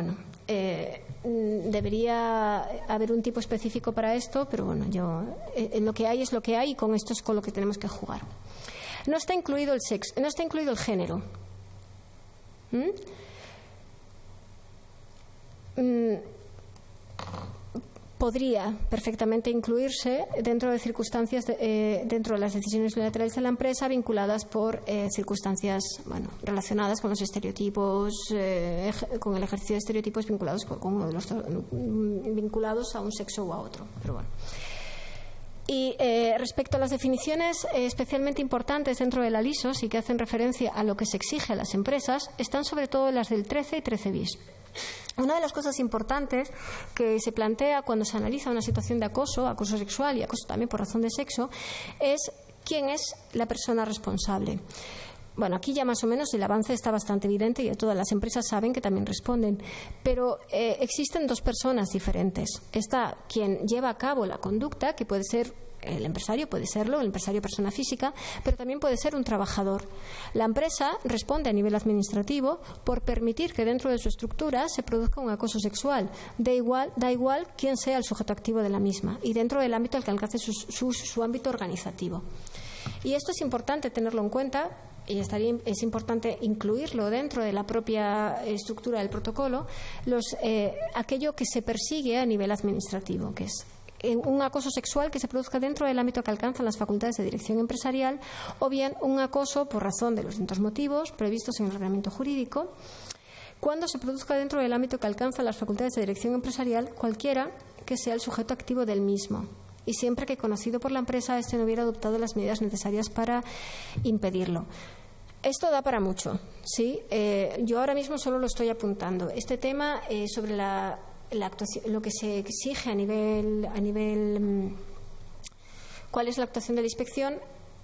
debería haber un tipo específico para esto, pero lo que hay es lo que hay y con esto es con lo que tenemos que jugar. No está incluido el sexo, no está incluido el género. Podría perfectamente incluirse dentro de circunstancias, dentro de las decisiones unilaterales de la empresa vinculadas por circunstancias relacionadas con los estereotipos, con el ejercicio de estereotipos vinculados vinculados a un sexo u a otro. Pero Y respecto a las definiciones especialmente importantes dentro de la LISOS y que hacen referencia a lo que se exige a las empresas, están sobre todo las del 13 y 13 bis. Una de las cosas importantes que se plantea cuando se analiza una situación de acoso sexual y acoso también por razón de sexo, es quién es la persona responsable. Aquí ya más o menos el avance está bastante evidente y todas las empresas saben que también responden. Pero existen dos personas diferentes. Está quien lleva a cabo la conducta, que puede ser el empresario, puede serlo, el empresario persona física, pero también puede ser un trabajador. La empresa responde a nivel administrativo por permitir que dentro de su estructura se produzca un acoso sexual. Da igual quién sea el sujeto activo de la misma y dentro del ámbito al que alcance su ámbito organizativo. Y esto es importante tenerlo en cuenta y es importante incluirlo dentro de la propia estructura del protocolo, aquello que se persigue a nivel administrativo, que es un acoso sexual que se produzca dentro del ámbito que alcanzan las facultades de dirección empresarial o bien un acoso por razón de los distintos motivos previstos en el ordenamiento jurídico cuando se produzca dentro del ámbito que alcanzan las facultades de dirección empresarial cualquiera que sea el sujeto activo del mismo y siempre que conocido por la empresa éste no hubiera adoptado las medidas necesarias para impedirlo. Esto da para mucho, ¿sí? Yo ahora mismo solo lo estoy apuntando. Este tema sobre lo que se exige a nivel cuál es la actuación de la inspección,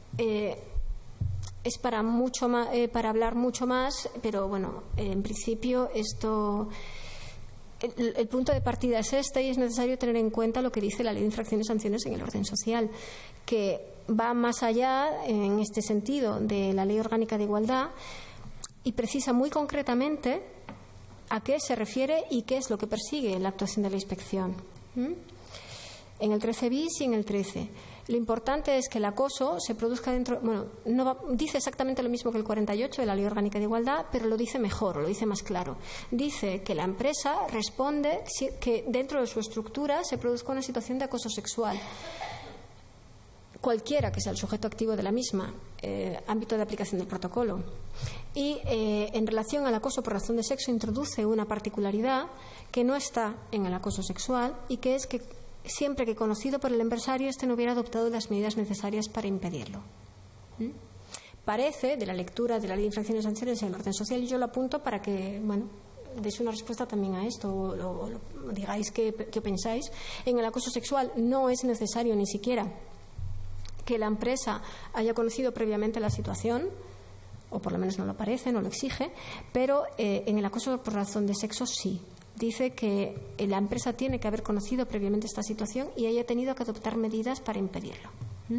es para mucho más, para hablar mucho más, pero bueno, en principio esto, el punto de partida es este, y es necesario tener en cuenta lo que dice la Ley de Infracciones y Sanciones en el orden social, que va más allá en este sentido de la Ley Orgánica de Igualdad y precisa muy concretamente a qué se refiere y qué es lo que persigue la actuación de la inspección. En el 13 bis y en el 13. Lo importante es que el acoso se produzca dentro. Bueno, dice exactamente lo mismo que el 48 de la Ley Orgánica de Igualdad, pero lo dice mejor, lo dice más claro. Dice que la empresa responde que dentro de su estructura se produzca una situación de acoso sexual. Cualquiera que sea el sujeto activo de la misma, ámbito de aplicación del protocolo. Y en relación al acoso por razón de sexo introduce una particularidad que no está en el acoso sexual, y que es que siempre que conocido por el empresario no hubiera adoptado las medidas necesarias para impedirlo. Parece, de la lectura de la Ley de Infracciones y Sanciones en el orden social, y yo lo apunto para que, bueno, deis una respuesta también a esto, o digáis qué pensáis. En el acoso sexual no es necesario ni siquiera que la empresa haya conocido previamente la situación, o por lo menos no lo parece, no lo exige, pero en el acoso por razón de sexo sí. Dice que la empresa tiene que haber conocido previamente esta situación y haya tenido que adoptar medidas para impedirlo.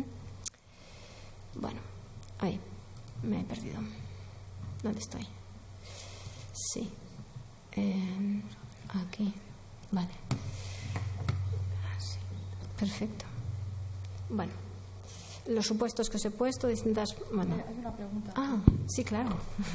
Bueno, ahí, me he perdido. ¿Dónde estoy? Sí. Aquí. Vale. Sí. Perfecto. Bueno. Los supuestos que os he puesto, distintas. Bueno. Hay una pregunta. Ah, sí, claro.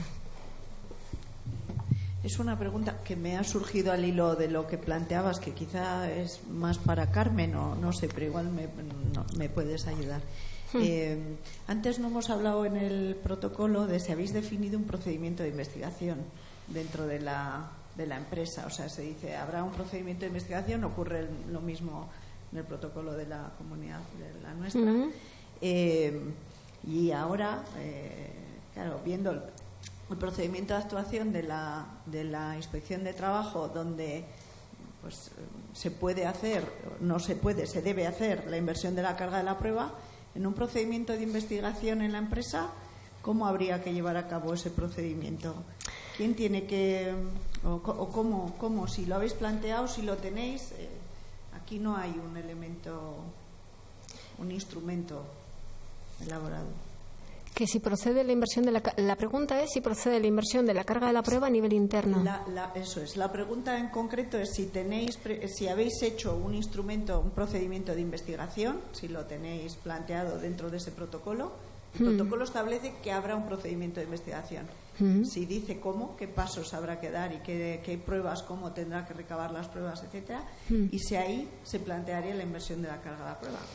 Es una pregunta que me ha surgido al hilo de lo que planteabas, que quizá es más para Carmen, o no sé, pero igual me puedes ayudar. Antes no hemos hablado en el protocolo de si habéis definido un procedimiento de investigación dentro de la empresa. O sea, se dice, habrá un procedimiento de investigación, ocurre lo mismo en el protocolo de la comunidad, de la nuestra. Y ahora, claro, viendo el procedimiento de actuación de la Inspección de Trabajo, donde pues se puede hacer, no se puede, se debe hacer la inversión de la carga de la prueba, en un procedimiento de investigación en la empresa, ¿cómo habría que llevar a cabo ese procedimiento? ¿Quién tiene que, o cómo, si lo habéis planteado, si lo tenéis? Aquí no hay un elemento, un instrumento elaborado. Que si procede la inversión de la pregunta es si procede la inversión de la carga de la prueba a nivel interno. Eso es. La pregunta en concreto es si habéis hecho un instrumento, un procedimiento de investigación, si lo tenéis planteado dentro de ese protocolo. El protocolo establece que habrá un procedimiento de investigación. Si dice cómo, qué pasos habrá que dar y qué pruebas, cómo tendrá que recabar las pruebas, etcétera. Y si ahí se plantearía la inversión de la carga de la prueba.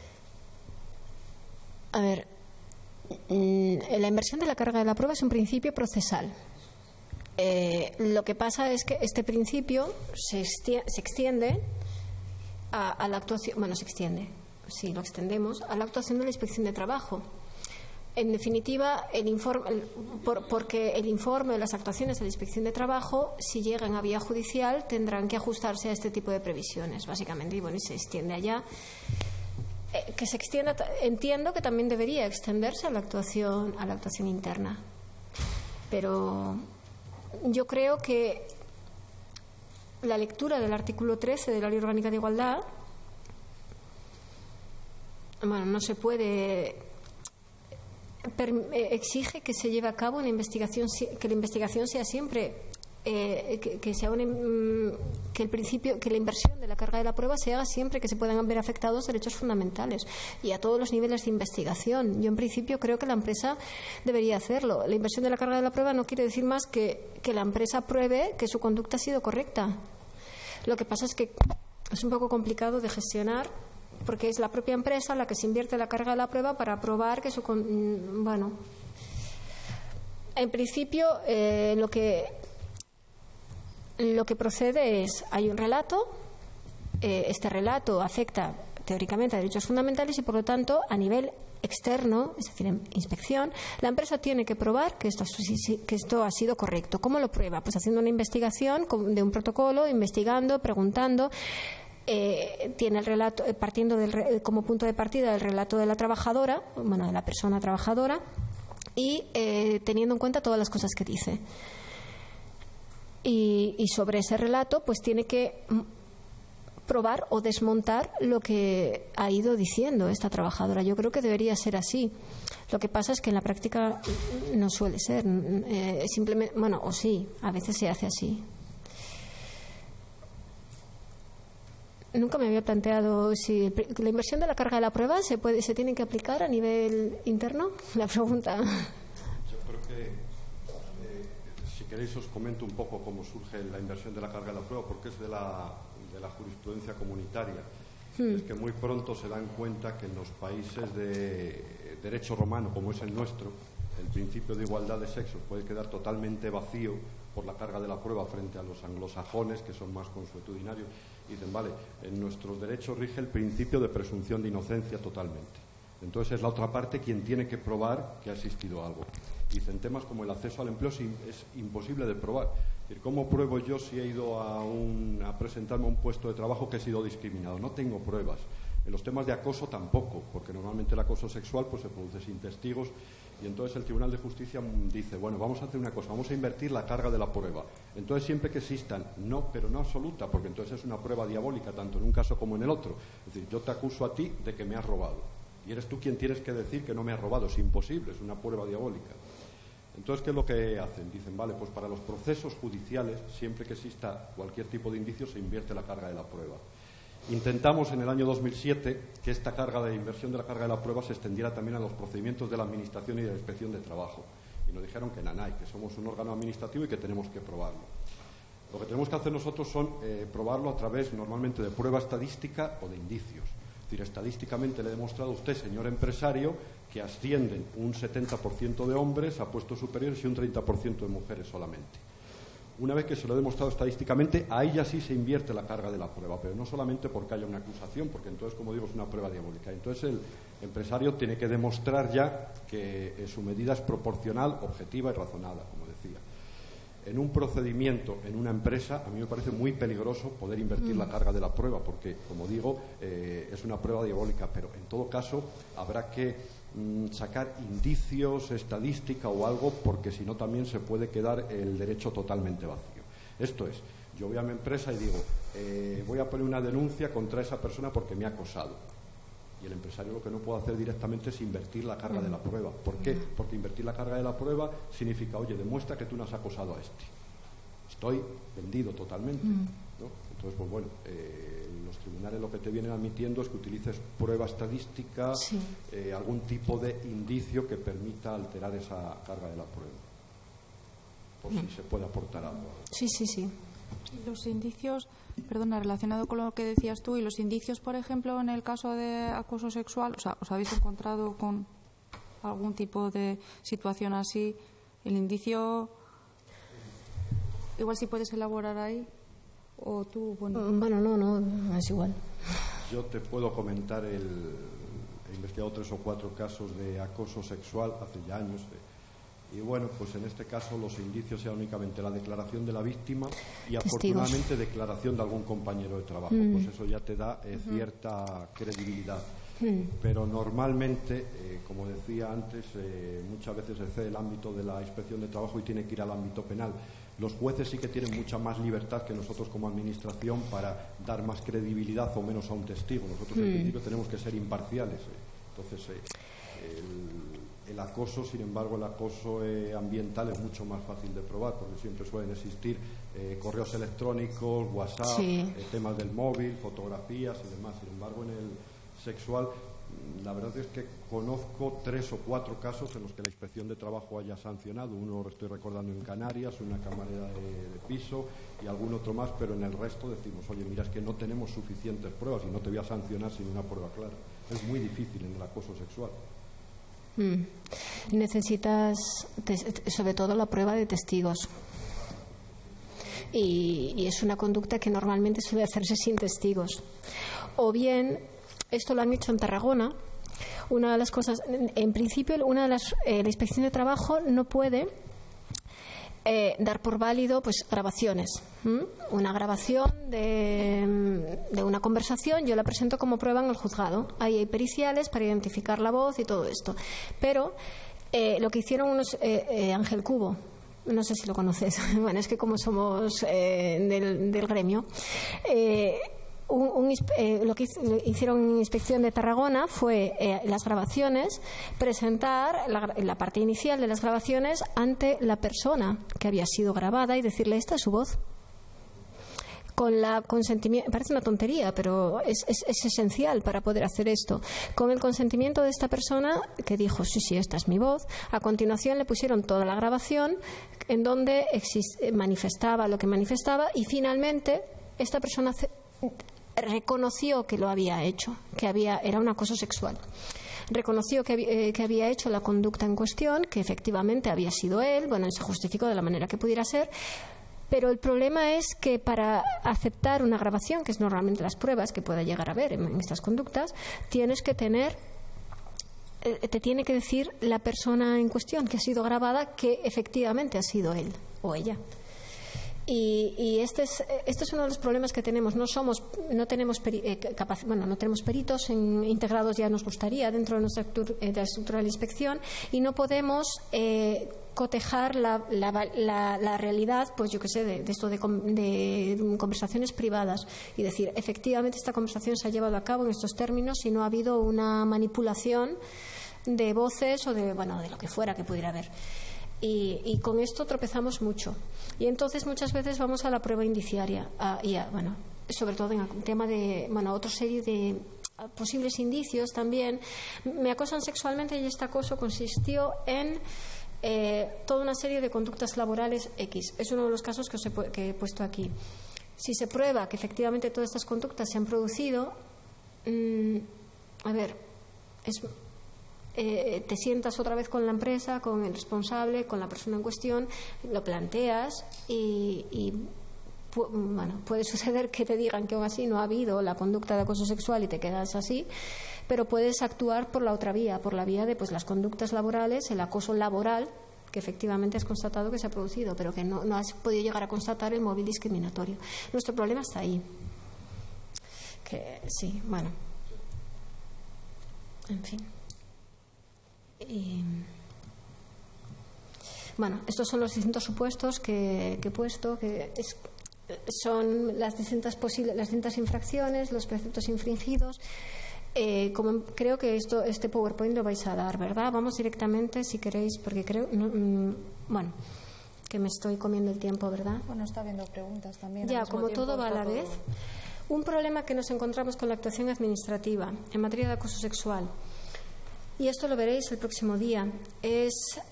A ver, la inversión de la carga de la prueba es un principio procesal. Lo que pasa es que este principio se extiende a la actuación. Bueno, se extiende, sí, lo extendemos a la actuación de la Inspección de Trabajo. En definitiva, porque el informe de las actuaciones de la Inspección de Trabajo, si llegan a vía judicial, tendrán que ajustarse a este tipo de previsiones, básicamente, y bueno, y se extiende allá. Que se extienda, entiendo que también debería extenderse a la actuación interna, pero yo creo que la lectura del artículo 13 de la Ley Orgánica de Igualdad, bueno, no se puede, exige que se lleve a cabo una investigación, que la investigación sea siempre que el principio, que la inversión de la carga de la prueba se haga siempre que se puedan ver afectados derechos fundamentales y a todos los niveles de investigación. Yo en principio creo que la empresa debería hacerlo. La inversión de la carga de la prueba no quiere decir más que la empresa pruebe que su conducta ha sido correcta. Lo que pasa es que es un poco complicado de gestionar, porque es la propia empresa la que se invierte la carga de la prueba para probar que bueno, en principio lo que procede es, hay un relato, este relato afecta teóricamente a derechos fundamentales y, por lo tanto, a nivel externo, es decir, en inspección, la empresa tiene que probar que esto ha sido correcto. ¿Cómo lo prueba? Pues haciendo una investigación de un protocolo, investigando, preguntando. Tiene el relato, partiendo como punto de partida del relato de la trabajadora, bueno, de la persona trabajadora, y teniendo en cuenta todas las cosas que dice. Y sobre ese relato, pues tiene que probar o desmontar lo que ha ido diciendo esta trabajadora. Yo creo que debería ser así. Lo que pasa es que en la práctica no suele ser. Simplemente, bueno, o sí, a veces se hace así. Nunca me había planteado si la inversión de la carga de la prueba se tiene que aplicar a nivel interno. La pregunta. Yo creo que si queréis os comento un poco cómo surge la inversión de la carga de la prueba, porque es de la jurisprudencia comunitaria. Es que muy pronto se dan cuenta que en los países de derecho romano, como es el nuestro, el principio de igualdad de sexos puede quedar totalmente vacío por la carga de la prueba frente a los anglosajones, que son más consuetudinarios. Y dicen, vale, en nuestros derechos rige el principio de presunción de inocencia totalmente. Entonces es la otra parte quien tiene que probar que ha existido algo. Dicen, temas como el acceso al empleo es imposible de probar. Es decir, ¿cómo pruebo yo si he ido a presentarme a un puesto de trabajo que he sido discriminado? No tengo pruebas. En los temas de acoso tampoco, porque normalmente el acoso sexual pues se produce sin testigos. Y entonces el Tribunal de Justicia dice, bueno, vamos a hacer una cosa, vamos a invertir la carga de la prueba. Entonces siempre que existan, no, pero no absoluta, porque entonces es una prueba diabólica, tanto en un caso como en el otro. Es decir, yo te acuso a ti de que me has robado. Y eres tú quien tienes que decir que no me has robado. Es imposible, es una prueba diabólica. Entonces, ¿qué es lo que hacen? Dicen, vale, pues para los procesos judiciales, siempre que exista cualquier tipo de indicio, se invierte la carga de la prueba. Intentamos en el año 2007 que esta carga de inversión de la carga de la prueba se extendiera también a los procedimientos de la Administración y de la Inspección de Trabajo. Y nos dijeron que nanay, que somos un órgano administrativo y que tenemos que probarlo. Lo que tenemos que hacer nosotros son probarlo a través normalmente de prueba estadística o de indicios. Es decir, estadísticamente le he demostrado a usted, señor empresario, que ascienden un 70% de hombres a puestos superiores y un 30% de mujeres solamente. Una vez que se lo he demostrado estadísticamente, ahí ya sí se invierte la carga de la prueba, pero no solamente porque haya una acusación, porque entonces, como digo, es una prueba diabólica. Entonces el empresario tiene que demostrar ya que su medida es proporcional, objetiva y razonada, como decía. En un procedimiento, en una empresa, a mí me parece muy peligroso poder invertir la carga de la prueba, porque, como digo, es una prueba diabólica, pero en todo caso habrá que sacar indicios, estadística o algo, porque si no también se puede quedar el derecho totalmente vacío. Esto es, yo voy a mi empresa y digo, voy a poner una denuncia contra esa persona porque me ha acosado. Y el empresario lo que no puede hacer directamente es invertir la carga de la prueba. ¿Por qué? Porque invertir la carga de la prueba significa, oye, demuestra que tú no has acosado a este. Estoy vendido totalmente, ¿no? Entonces, pues bueno, los tribunales lo que te vienen admitiendo es que utilices prueba estadística, sí, algún tipo de indicio que permita alterar esa carga de la prueba, por si se puede aportar algo. Sí, sí, sí. Los indicios, perdona, relacionado con lo que decías tú, y los indicios, por ejemplo, en el caso de acoso sexual, o sea, ¿os habéis encontrado con algún tipo de situación así? El indicio, igual si puedes elaborar ahí. ¿O tú? Bueno, no, es igual. Yo te puedo comentar, he investigado 3 o 4 casos de acoso sexual hace ya años. Y bueno, pues en este caso los indicios eran únicamente la declaración de la víctima y afortunadamente declaración de algún compañero de trabajo. Pues eso ya te da cierta credibilidad. Pero normalmente, como decía antes, muchas veces excede el ámbito de la inspección de trabajo y tiene que ir al ámbito penal. Los jueces sí que tienen mucha más libertad que nosotros como administración para dar más credibilidad o menos a un testigo. Nosotros en principio tenemos que ser imparciales. Entonces, el acoso, sin embargo, el acoso ambiental es mucho más fácil de probar, porque siempre suelen existir correos electrónicos, WhatsApp, temas del móvil, fotografías y demás. Sin embargo, en el sexual, la verdad es que conozco 3 o 4 casos en los que la Inspección de Trabajo haya sancionado. Uno lo estoy recordando en Canarias, una camarera de piso y algún otro más, pero en el resto decimos, oye, mira, es que no tenemos suficientes pruebas y no te voy a sancionar sin una prueba clara. Es muy difícil en el acoso sexual. Necesitas, sobre todo, la prueba de testigos. Y es una conducta que normalmente suele hacerse sin testigos. O bien esto lo han hecho en Tarragona. Una de las cosas, en principio, la Inspección de Trabajo no puede dar por válido pues grabaciones. Una grabación de una conversación yo la presento como prueba en el juzgado. Ahí hay periciales para identificar la voz y todo esto. Pero lo que hicieron Ángel Cubo, no sé si lo conoces, bueno, es que como somos del gremio, lo que hicieron en Inspección de Tarragona fue las grabaciones, presentar la parte inicial de las grabaciones ante la persona que había sido grabada y decirle: esta es su voz. Con la consentimiento, parece una tontería, pero es esencial para poder hacer esto. Con el consentimiento de esta persona, que dijo: sí, esta es mi voz. A continuación le pusieron toda la grabación en donde manifestaba lo que manifestaba, y finalmente esta persona reconoció que lo había hecho, era un acoso sexual. Reconoció que había hecho la conducta en cuestión, que efectivamente había sido él. Bueno, se justificó de la manera que pudiera ser. Pero el problema es que para aceptar una grabación, que es normalmente las pruebas que pueda llegar a haber en estas conductas, tienes que tener, te tiene que decir la persona en cuestión que ha sido grabada que efectivamente ha sido él o ella. Y este es uno de los problemas que tenemos. No tenemos peritos integrados, ya nos gustaría, dentro de nuestra estructura de la inspección, y no podemos cotejar la realidad, pues yo que sé, de esto de conversaciones privadas y decir: efectivamente esta conversación se ha llevado a cabo en estos términos y no ha habido una manipulación de voces o de lo que fuera que pudiera haber. Y con esto tropezamos mucho. Y entonces muchas veces vamos a la prueba indiciaria, sobre todo en el tema de otra serie de posibles indicios también. Me acosan sexualmente, y este acoso consistió en toda una serie de conductas laborales X. Es uno de los casos que he puesto aquí. Si se prueba que efectivamente todas estas conductas se han producido, te sientas otra vez con la empresa, con el responsable, con la persona en cuestión, lo planteas y puede suceder que te digan que aún así no ha habido la conducta de acoso sexual y te quedas así, pero puedes actuar por la otra vía, por la vía de las conductas laborales, el acoso laboral, que efectivamente has constatado que se ha producido, pero que no has podido llegar a constatar el móvil discriminatorio. Nuestro problema está ahí. En fin. Estos son los distintos supuestos que he puesto, son las distintas infracciones, los preceptos infringidos. Como creo que este PowerPoint lo vais a dar, ¿verdad? Vamos directamente, si queréis, porque creo que me estoy comiendo el tiempo, ¿verdad? Bueno, está habiendo preguntas también. Ya, como todo va a la vez. Un problema que nos encontramos con la actuación administrativa en materia de acoso sexual, y esto lo veréis el próximo día, es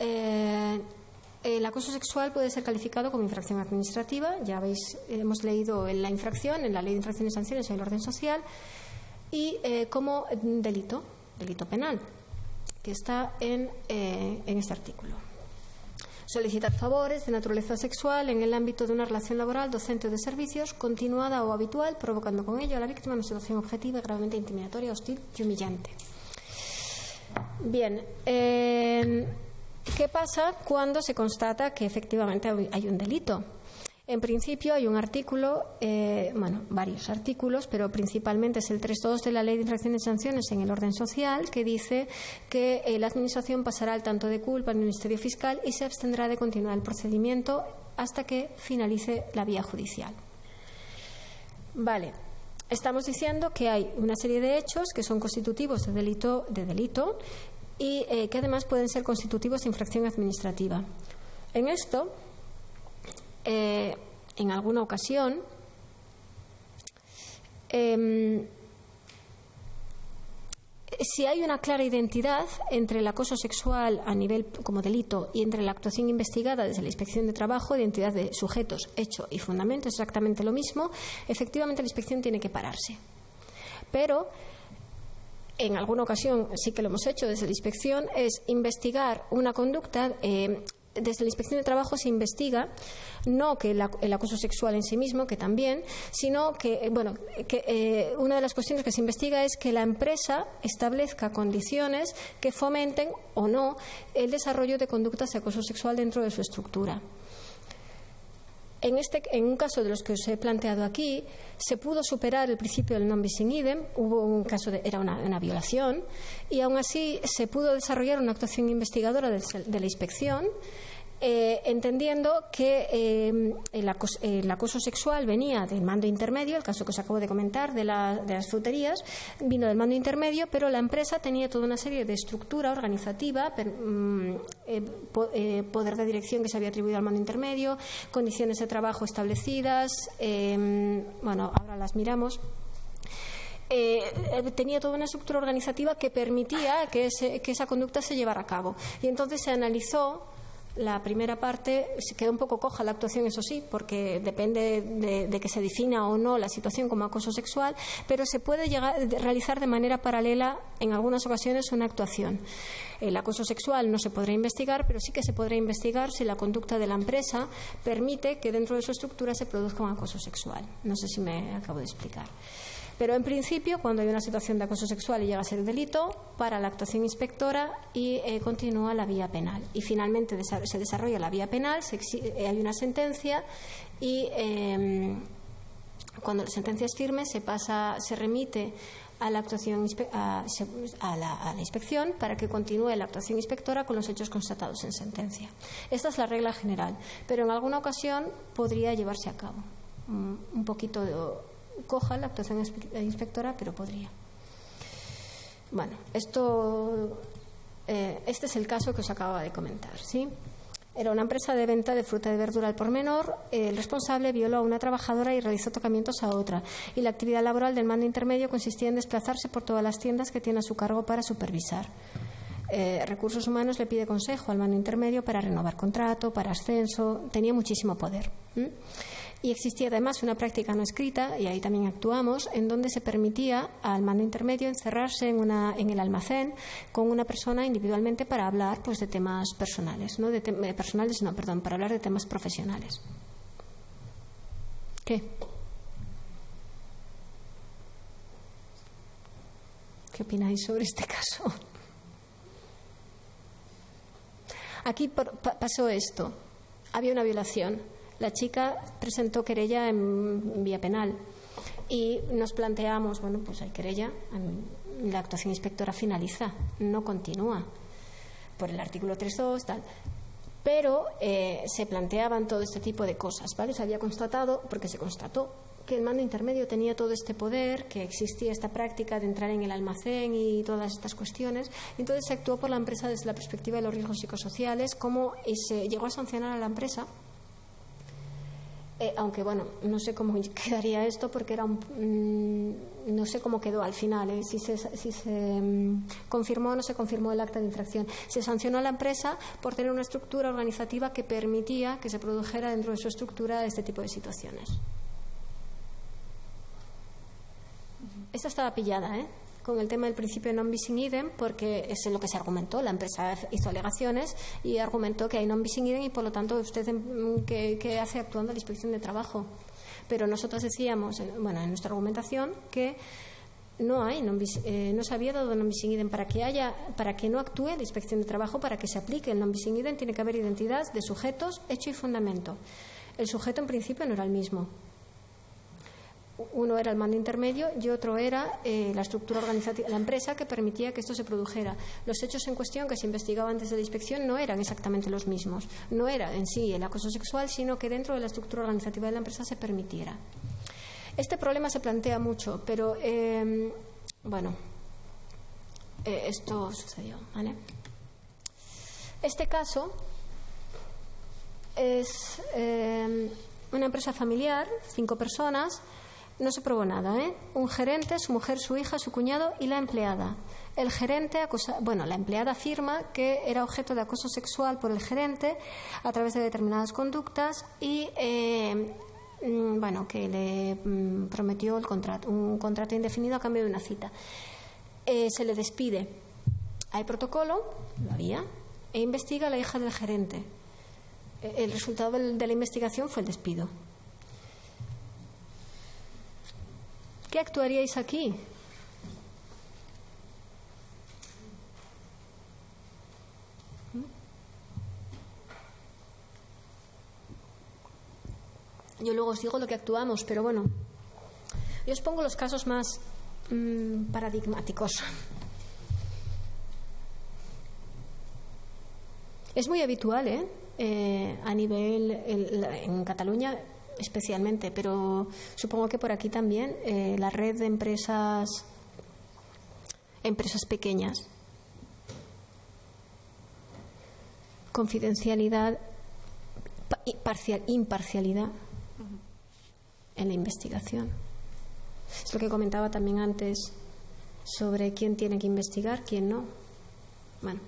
el acoso sexual puede ser calificado como infracción administrativa. Ya veis, hemos leído en la infracción, en la Ley de Infracciones y Sanciones y el Orden Social, y como delito penal, que está en este artículo. Solicitar favores de naturaleza sexual en el ámbito de una relación laboral, docente o de servicios, continuada o habitual, provocando con ello a la víctima una situación objetiva y gravemente intimidatoria, hostil y humillante. Bien, ¿qué pasa cuando se constata que efectivamente hay un delito? En principio hay un artículo, varios artículos, pero principalmente es el 3.2 de la Ley de Infracciones y Sanciones en el Orden Social, que dice que la Administración pasará al tanto de culpa al Ministerio Fiscal y se abstendrá de continuar el procedimiento hasta que finalice la vía judicial. Vale. Estamos diciendo que hay una serie de hechos que son constitutivos de delito y que además pueden ser constitutivos de infracción administrativa. En esto, en alguna ocasión, si hay una clara identidad entre el acoso sexual a nivel como delito y entre la actuación investigada desde la Inspección de Trabajo, identidad de sujetos, hecho y fundamento, exactamente lo mismo, efectivamente la inspección tiene que pararse. Pero en alguna ocasión sí que lo hemos hecho desde la inspección, es investigar una conducta desde la Inspección de Trabajo se investiga no que el acoso sexual en sí mismo, que también, sino que, una de las cuestiones que se investiga es que la empresa establezca condiciones que fomenten o no el desarrollo de conductas de acoso sexual dentro de su estructura. En un caso de los que os he planteado aquí, se pudo superar el principio del non bis in idem, hubo un caso era una violación, y aún así se pudo desarrollar una actuación investigadora de la inspección, entendiendo que el acoso sexual venía del mando intermedio, el caso que os acabo de comentar de las fruterías, vino del mando intermedio, pero la empresa tenía toda una serie de estructura organizativa, poder de dirección que se había atribuido al mando intermedio, condiciones de trabajo establecidas, ahora las miramos. Tenía toda una estructura organizativa que permitía que esa conducta se llevara a cabo. Y entonces se analizó la primera parte. Se quedó un poco coja la actuación, eso sí, porque depende de que se defina o no la situación como acoso sexual, pero se puede realizar de manera paralela en algunas ocasiones una actuación. El acoso sexual no se podrá investigar, pero sí que se podrá investigar si la conducta de la empresa permite que dentro de su estructura se produzca un acoso sexual. No sé si me acabo de explicar. Pero en principio, cuando hay una situación de acoso sexual y llega a ser delito, para la actuación inspectora y continúa la vía penal. Y finalmente se desarrolla la vía penal, hay una sentencia y cuando la sentencia es firme se remite a la actuación a la inspección para que continúe la actuación inspectora con los hechos constatados en sentencia. Esta es la regla general, pero en alguna ocasión podría llevarse a cabo. Un poquito coja la actuación inspectora, pero podría. Bueno, este es el caso que os acababa de comentar, ¿sí? Era una empresa de venta de fruta y verdura al por menor. El responsable violó a una trabajadora y realizó tocamientos a otra. Y la actividad laboral del mando intermedio consistía en desplazarse por todas las tiendas que tiene a su cargo para supervisar. Recursos Humanos le pide consejo al mando intermedio para renovar contrato, para ascenso. Tenía muchísimo poder. Y existía además una práctica no escrita, y ahí también actuamos, en donde se permitía al mando intermedio encerrarse en el almacén con una persona individualmente para hablar de temas personales, para hablar de temas profesionales. ¿Qué? ¿Qué opináis sobre este caso? Aquí pasó esto. Había una violación. La chica presentó querella en vía penal y nos planteamos, hay querella, la actuación inspectora finaliza, no continúa por el artículo 3.2, tal. Pero se planteaban todo este tipo de cosas, ¿vale? Se había constatado, porque se constató que el mando intermedio tenía todo este poder, que existía esta práctica de entrar en el almacén y todas estas cuestiones. Entonces se actuó por la empresa desde la perspectiva de los riesgos psicosociales, y se llegó a sancionar a la empresa. Aunque no sé cómo quedaría esto, porque no sé cómo quedó al final, si se confirmó o no se confirmó el acta de infracción. Se sancionó a la empresa por tener una estructura organizativa que permitía que se produjera dentro de su estructura este tipo de situaciones. Esta estaba pillada, con el tema del principio non bis in idem, porque es lo que se argumentó. La empresa hizo alegaciones y argumentó que hay non bis in idem y, por lo tanto, usted ¿qué hace actuando la Inspección de Trabajo? Pero nosotros decíamos, en nuestra argumentación, que no se había dado non bis in idem. Para que no actúe la Inspección de Trabajo, para que se aplique el non bis in idem, tiene que haber identidad de sujetos, hecho y fundamento. El sujeto, en principio, no era el mismo. Uno era el mando intermedio y otro era la estructura organizativa, la empresa que permitía que esto se produjera. Los hechos en cuestión que se investigaban desde la inspección no eran exactamente los mismos. No era en sí el acoso sexual, sino que dentro de la estructura organizativa de la empresa se permitiera. Este problema se plantea mucho, pero esto sucedió, ¿vale? Este caso es una empresa familiar, 5 personas. No se probó nada, Un gerente, su mujer, su hija, su cuñado y la empleada. El gerente la empleada afirma que era objeto de acoso sexual por el gerente a través de determinadas conductas y que le prometió un contrato indefinido a cambio de una cita. Se le despide. Hay protocolo, lo había, e investiga a la hija del gerente. el resultado de la investigación fue el despido. ¿Qué actuaríais aquí? Yo luego os digo lo que actuamos, pero bueno, yo os pongo los casos más paradigmáticos. Es muy habitual, a nivel en Cataluña especialmente, pero supongo que por aquí también, la red de empresas pequeñas, confidencialidad, imparcialidad en la investigación. Es lo que comentaba también antes sobre quién tiene que investigar, quién no. Bueno.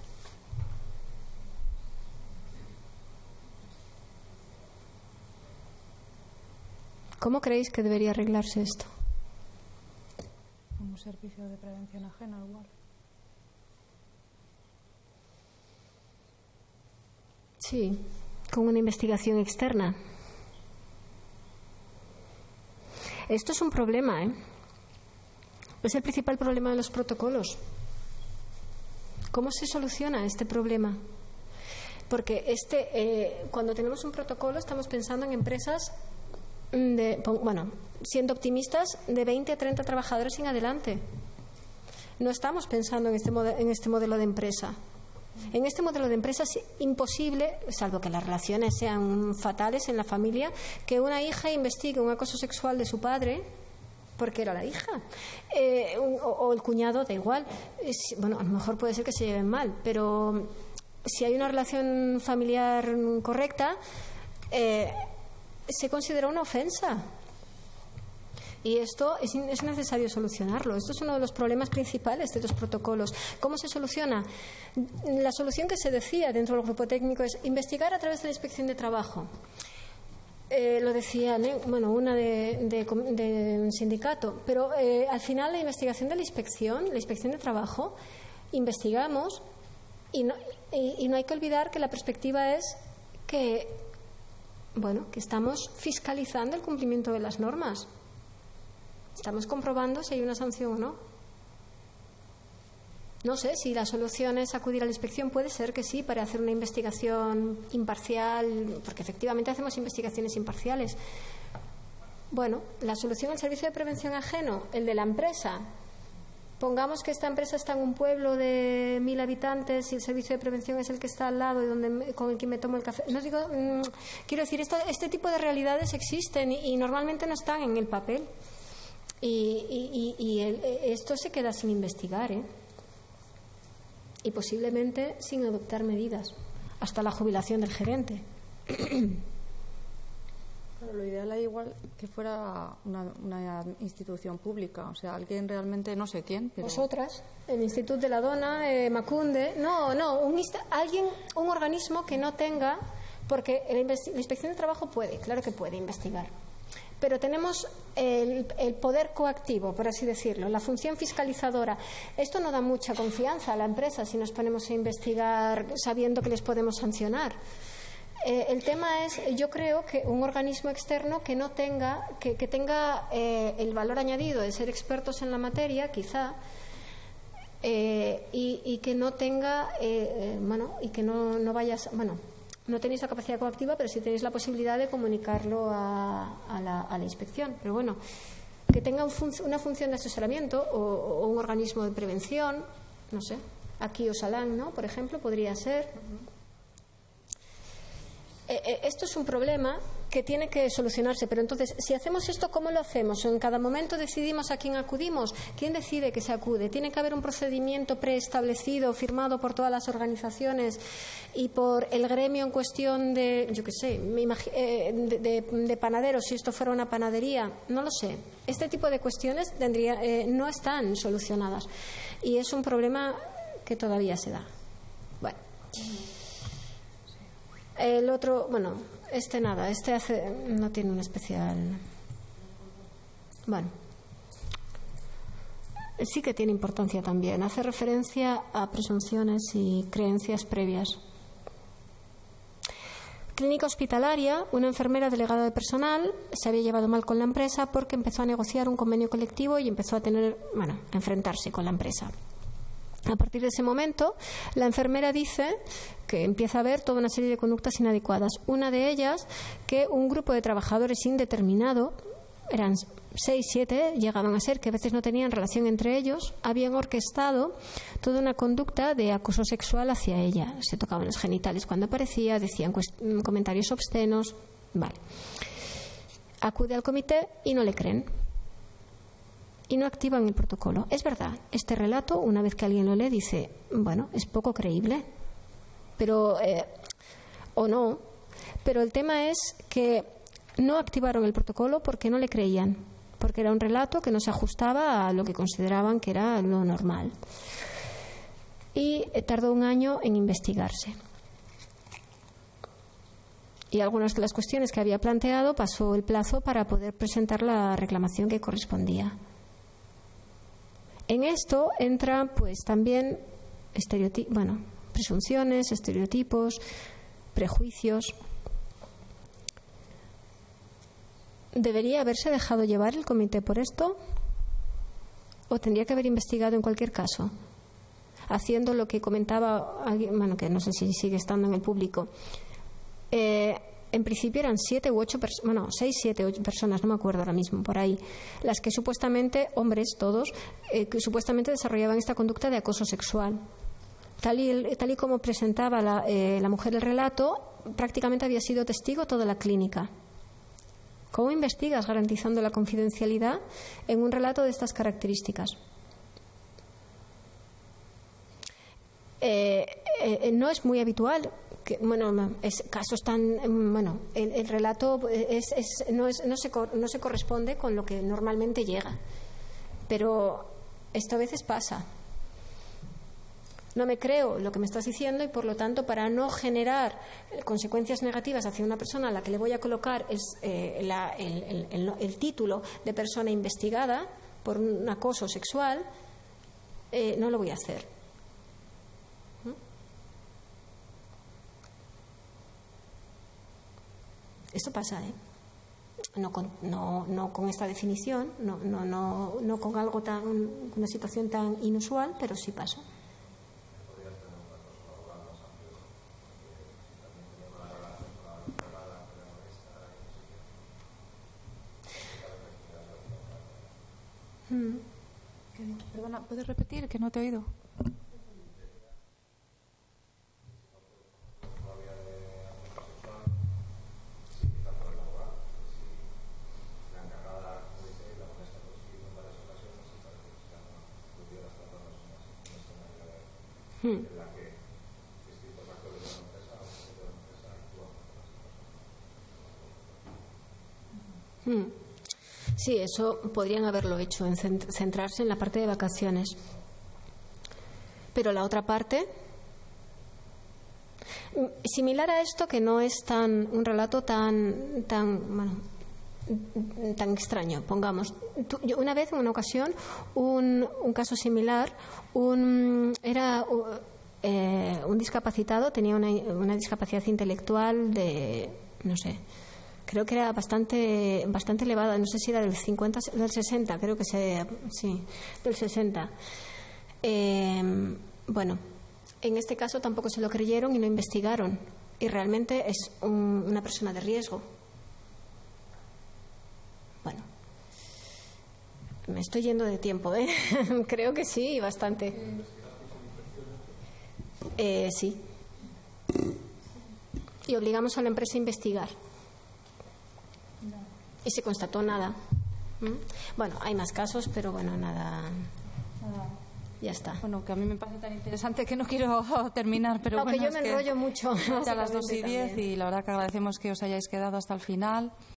¿Cómo creéis que debería arreglarse esto? Un servicio de prevención ajena, igual. Sí, con una investigación externa. Esto es un problema, Es el principal problema de los protocolos. ¿Cómo se soluciona este problema? Porque cuando tenemos un protocolo estamos pensando en empresas siendo optimistas, de 20 a 30 trabajadores en adelante. No estamos pensando en este modelo de empresa. En este modelo de empresa es imposible, salvo que las relaciones sean fatales en la familia, que una hija investigue un acoso sexual de su padre porque era la hija, o el cuñado, da igual. Bueno, a lo mejor puede ser que se lleven mal, pero si hay una relación familiar correcta, se considera una ofensa. Y esto es necesario solucionarlo. Esto es uno de los problemas principales de los protocolos. ¿Cómo se soluciona? La solución que se decía dentro del grupo técnico es investigar a través de la inspección de trabajo. Lo decían, una de un sindicato. Pero al final la investigación de la inspección de trabajo, investigamos y no hay que olvidar que la perspectiva es que estamos fiscalizando el cumplimiento de las normas. Estamos comprobando si hay una sanción o no. No sé si la solución es acudir a la inspección. Puede ser que sí, para hacer una investigación imparcial, porque efectivamente hacemos investigaciones imparciales. Bueno, la solución al servicio de prevención ajeno, el de la empresa. Pongamos que esta empresa está en un pueblo de 1000 habitantes y el servicio de prevención es el que está al lado y con el que me tomo el café. No digo, quiero decir, este tipo de realidades existen y normalmente no están en el papel. Esto se queda sin investigar, y posiblemente sin adoptar medidas hasta la jubilación del gerente. Claro, lo ideal es igual que fuera una institución pública, o sea, alguien realmente, no sé quién, pero... Vosotras, el Instituto de la Dona, Macunde, un organismo que no tenga, porque la inspección de trabajo claro que puede investigar, pero tenemos el poder coactivo, por así decirlo, la función fiscalizadora. Esto no da mucha confianza a la empresa si nos ponemos a investigar sabiendo que les podemos sancionar. El tema es, yo creo que un organismo externo que no tenga, que tenga el valor añadido de ser expertos en la materia, quizá, y que no tenga, y que no vayas, no tenéis la capacidad coactiva, pero sí tenéis la posibilidad de comunicarlo a la inspección. Pero bueno, que tenga una función de asesoramiento o un organismo de prevención, no sé, aquí Osalán, ¿no? Por ejemplo, podría ser. Esto es un problema que tiene que solucionarse, pero entonces, si hacemos esto, ¿cómo lo hacemos? ¿En cada momento decidimos a quién acudimos? ¿Quién decide que se acude? ¿Tiene que haber un procedimiento preestablecido, firmado por todas las organizaciones y por el gremio en cuestión de, yo qué sé, de panaderos, si esto fuera una panadería? No lo sé. Este tipo de cuestiones no están solucionadas y es un problema que todavía se da. Bueno. El otro, no tiene un especial. Bueno, sí que tiene importancia también. Hace referencia a presunciones y creencias previas. Clínica hospitalaria, una enfermera delegada de personal se había llevado mal con la empresa porque empezó a negociar un convenio colectivo y empezó a enfrentarse con la empresa. A partir de ese momento, la enfermera dice que empieza a ver toda una serie de conductas inadecuadas. Una de ellas, que un grupo de trabajadores indeterminado, eran 6, 7, llegaban a ser, que a veces no tenían relación entre ellos, habían orquestado toda una conducta de acoso sexual hacia ella. Se tocaban los genitales cuando aparecía, decían comentarios obscenos. Vale. Acude al comité y no le creen. Y no activan el protocolo. Es verdad, este relato, una vez que alguien lo lee, dice, bueno, es poco creíble, pero o no. Pero el tema es que no activaron el protocolo porque no le creían, porque era un relato que no se ajustaba a lo que consideraban que era lo normal. Y tardó 1 año en investigarse. Y algunas de las cuestiones que había planteado pasó el plazo para poder presentar la reclamación que correspondía. En esto entran pues también presunciones, estereotipos, prejuicios. ¿Debería haberse dejado llevar el comité por esto? ¿O tendría que haber investigado en cualquier caso? Haciendo lo que comentaba alguien, que no sé si sigue estando en el público. En principio eran 7 u 8 personas, 6, 7, 8 personas, no me acuerdo ahora mismo, por ahí, las que supuestamente, hombres todos, que supuestamente desarrollaban esta conducta de acoso sexual. Tal y como presentaba la mujer el relato, prácticamente había sido testigo toda la clínica. ¿Cómo investigas garantizando la confidencialidad en un relato de estas características? No es muy habitual. Casos tan el relato no se corresponde con lo que normalmente llega, pero esto a veces pasa. No me creo lo que me estás diciendo y por lo tanto, para no generar consecuencias negativas hacia una persona a la que le voy a colocar el título de persona investigada por un acoso sexual, no lo voy a hacer. Esto pasa, no con esta definición, no con algo una situación tan inusual, pero sí pasa. Perdona, ¿puedes repetir? Que no te he oído. Sí, eso podrían haberlo hecho, en centrarse en la parte de vacaciones. Pero la otra parte, similar a esto, que no es un relato tan extraño, pongamos. Una vez, en una ocasión, un caso similar, era un discapacitado, tenía una discapacidad intelectual de, no sé, creo que era bastante elevada, no sé si era del 50, del 60, creo que sí, del 60. Bueno, en este caso tampoco se lo creyeron y no investigaron, y realmente es una persona de riesgo. Bueno, me estoy yendo de tiempo, creo que sí, bastante. Sí. Y obligamos a la empresa a investigar. Y se constató nada. Bueno, hay más casos, pero bueno, nada. Ya está. Bueno, que a mí me parece tan interesante que no quiero terminar, pero aunque yo me enrollo mucho. A las 2:10 y la verdad que agradecemos que os hayáis quedado hasta el final.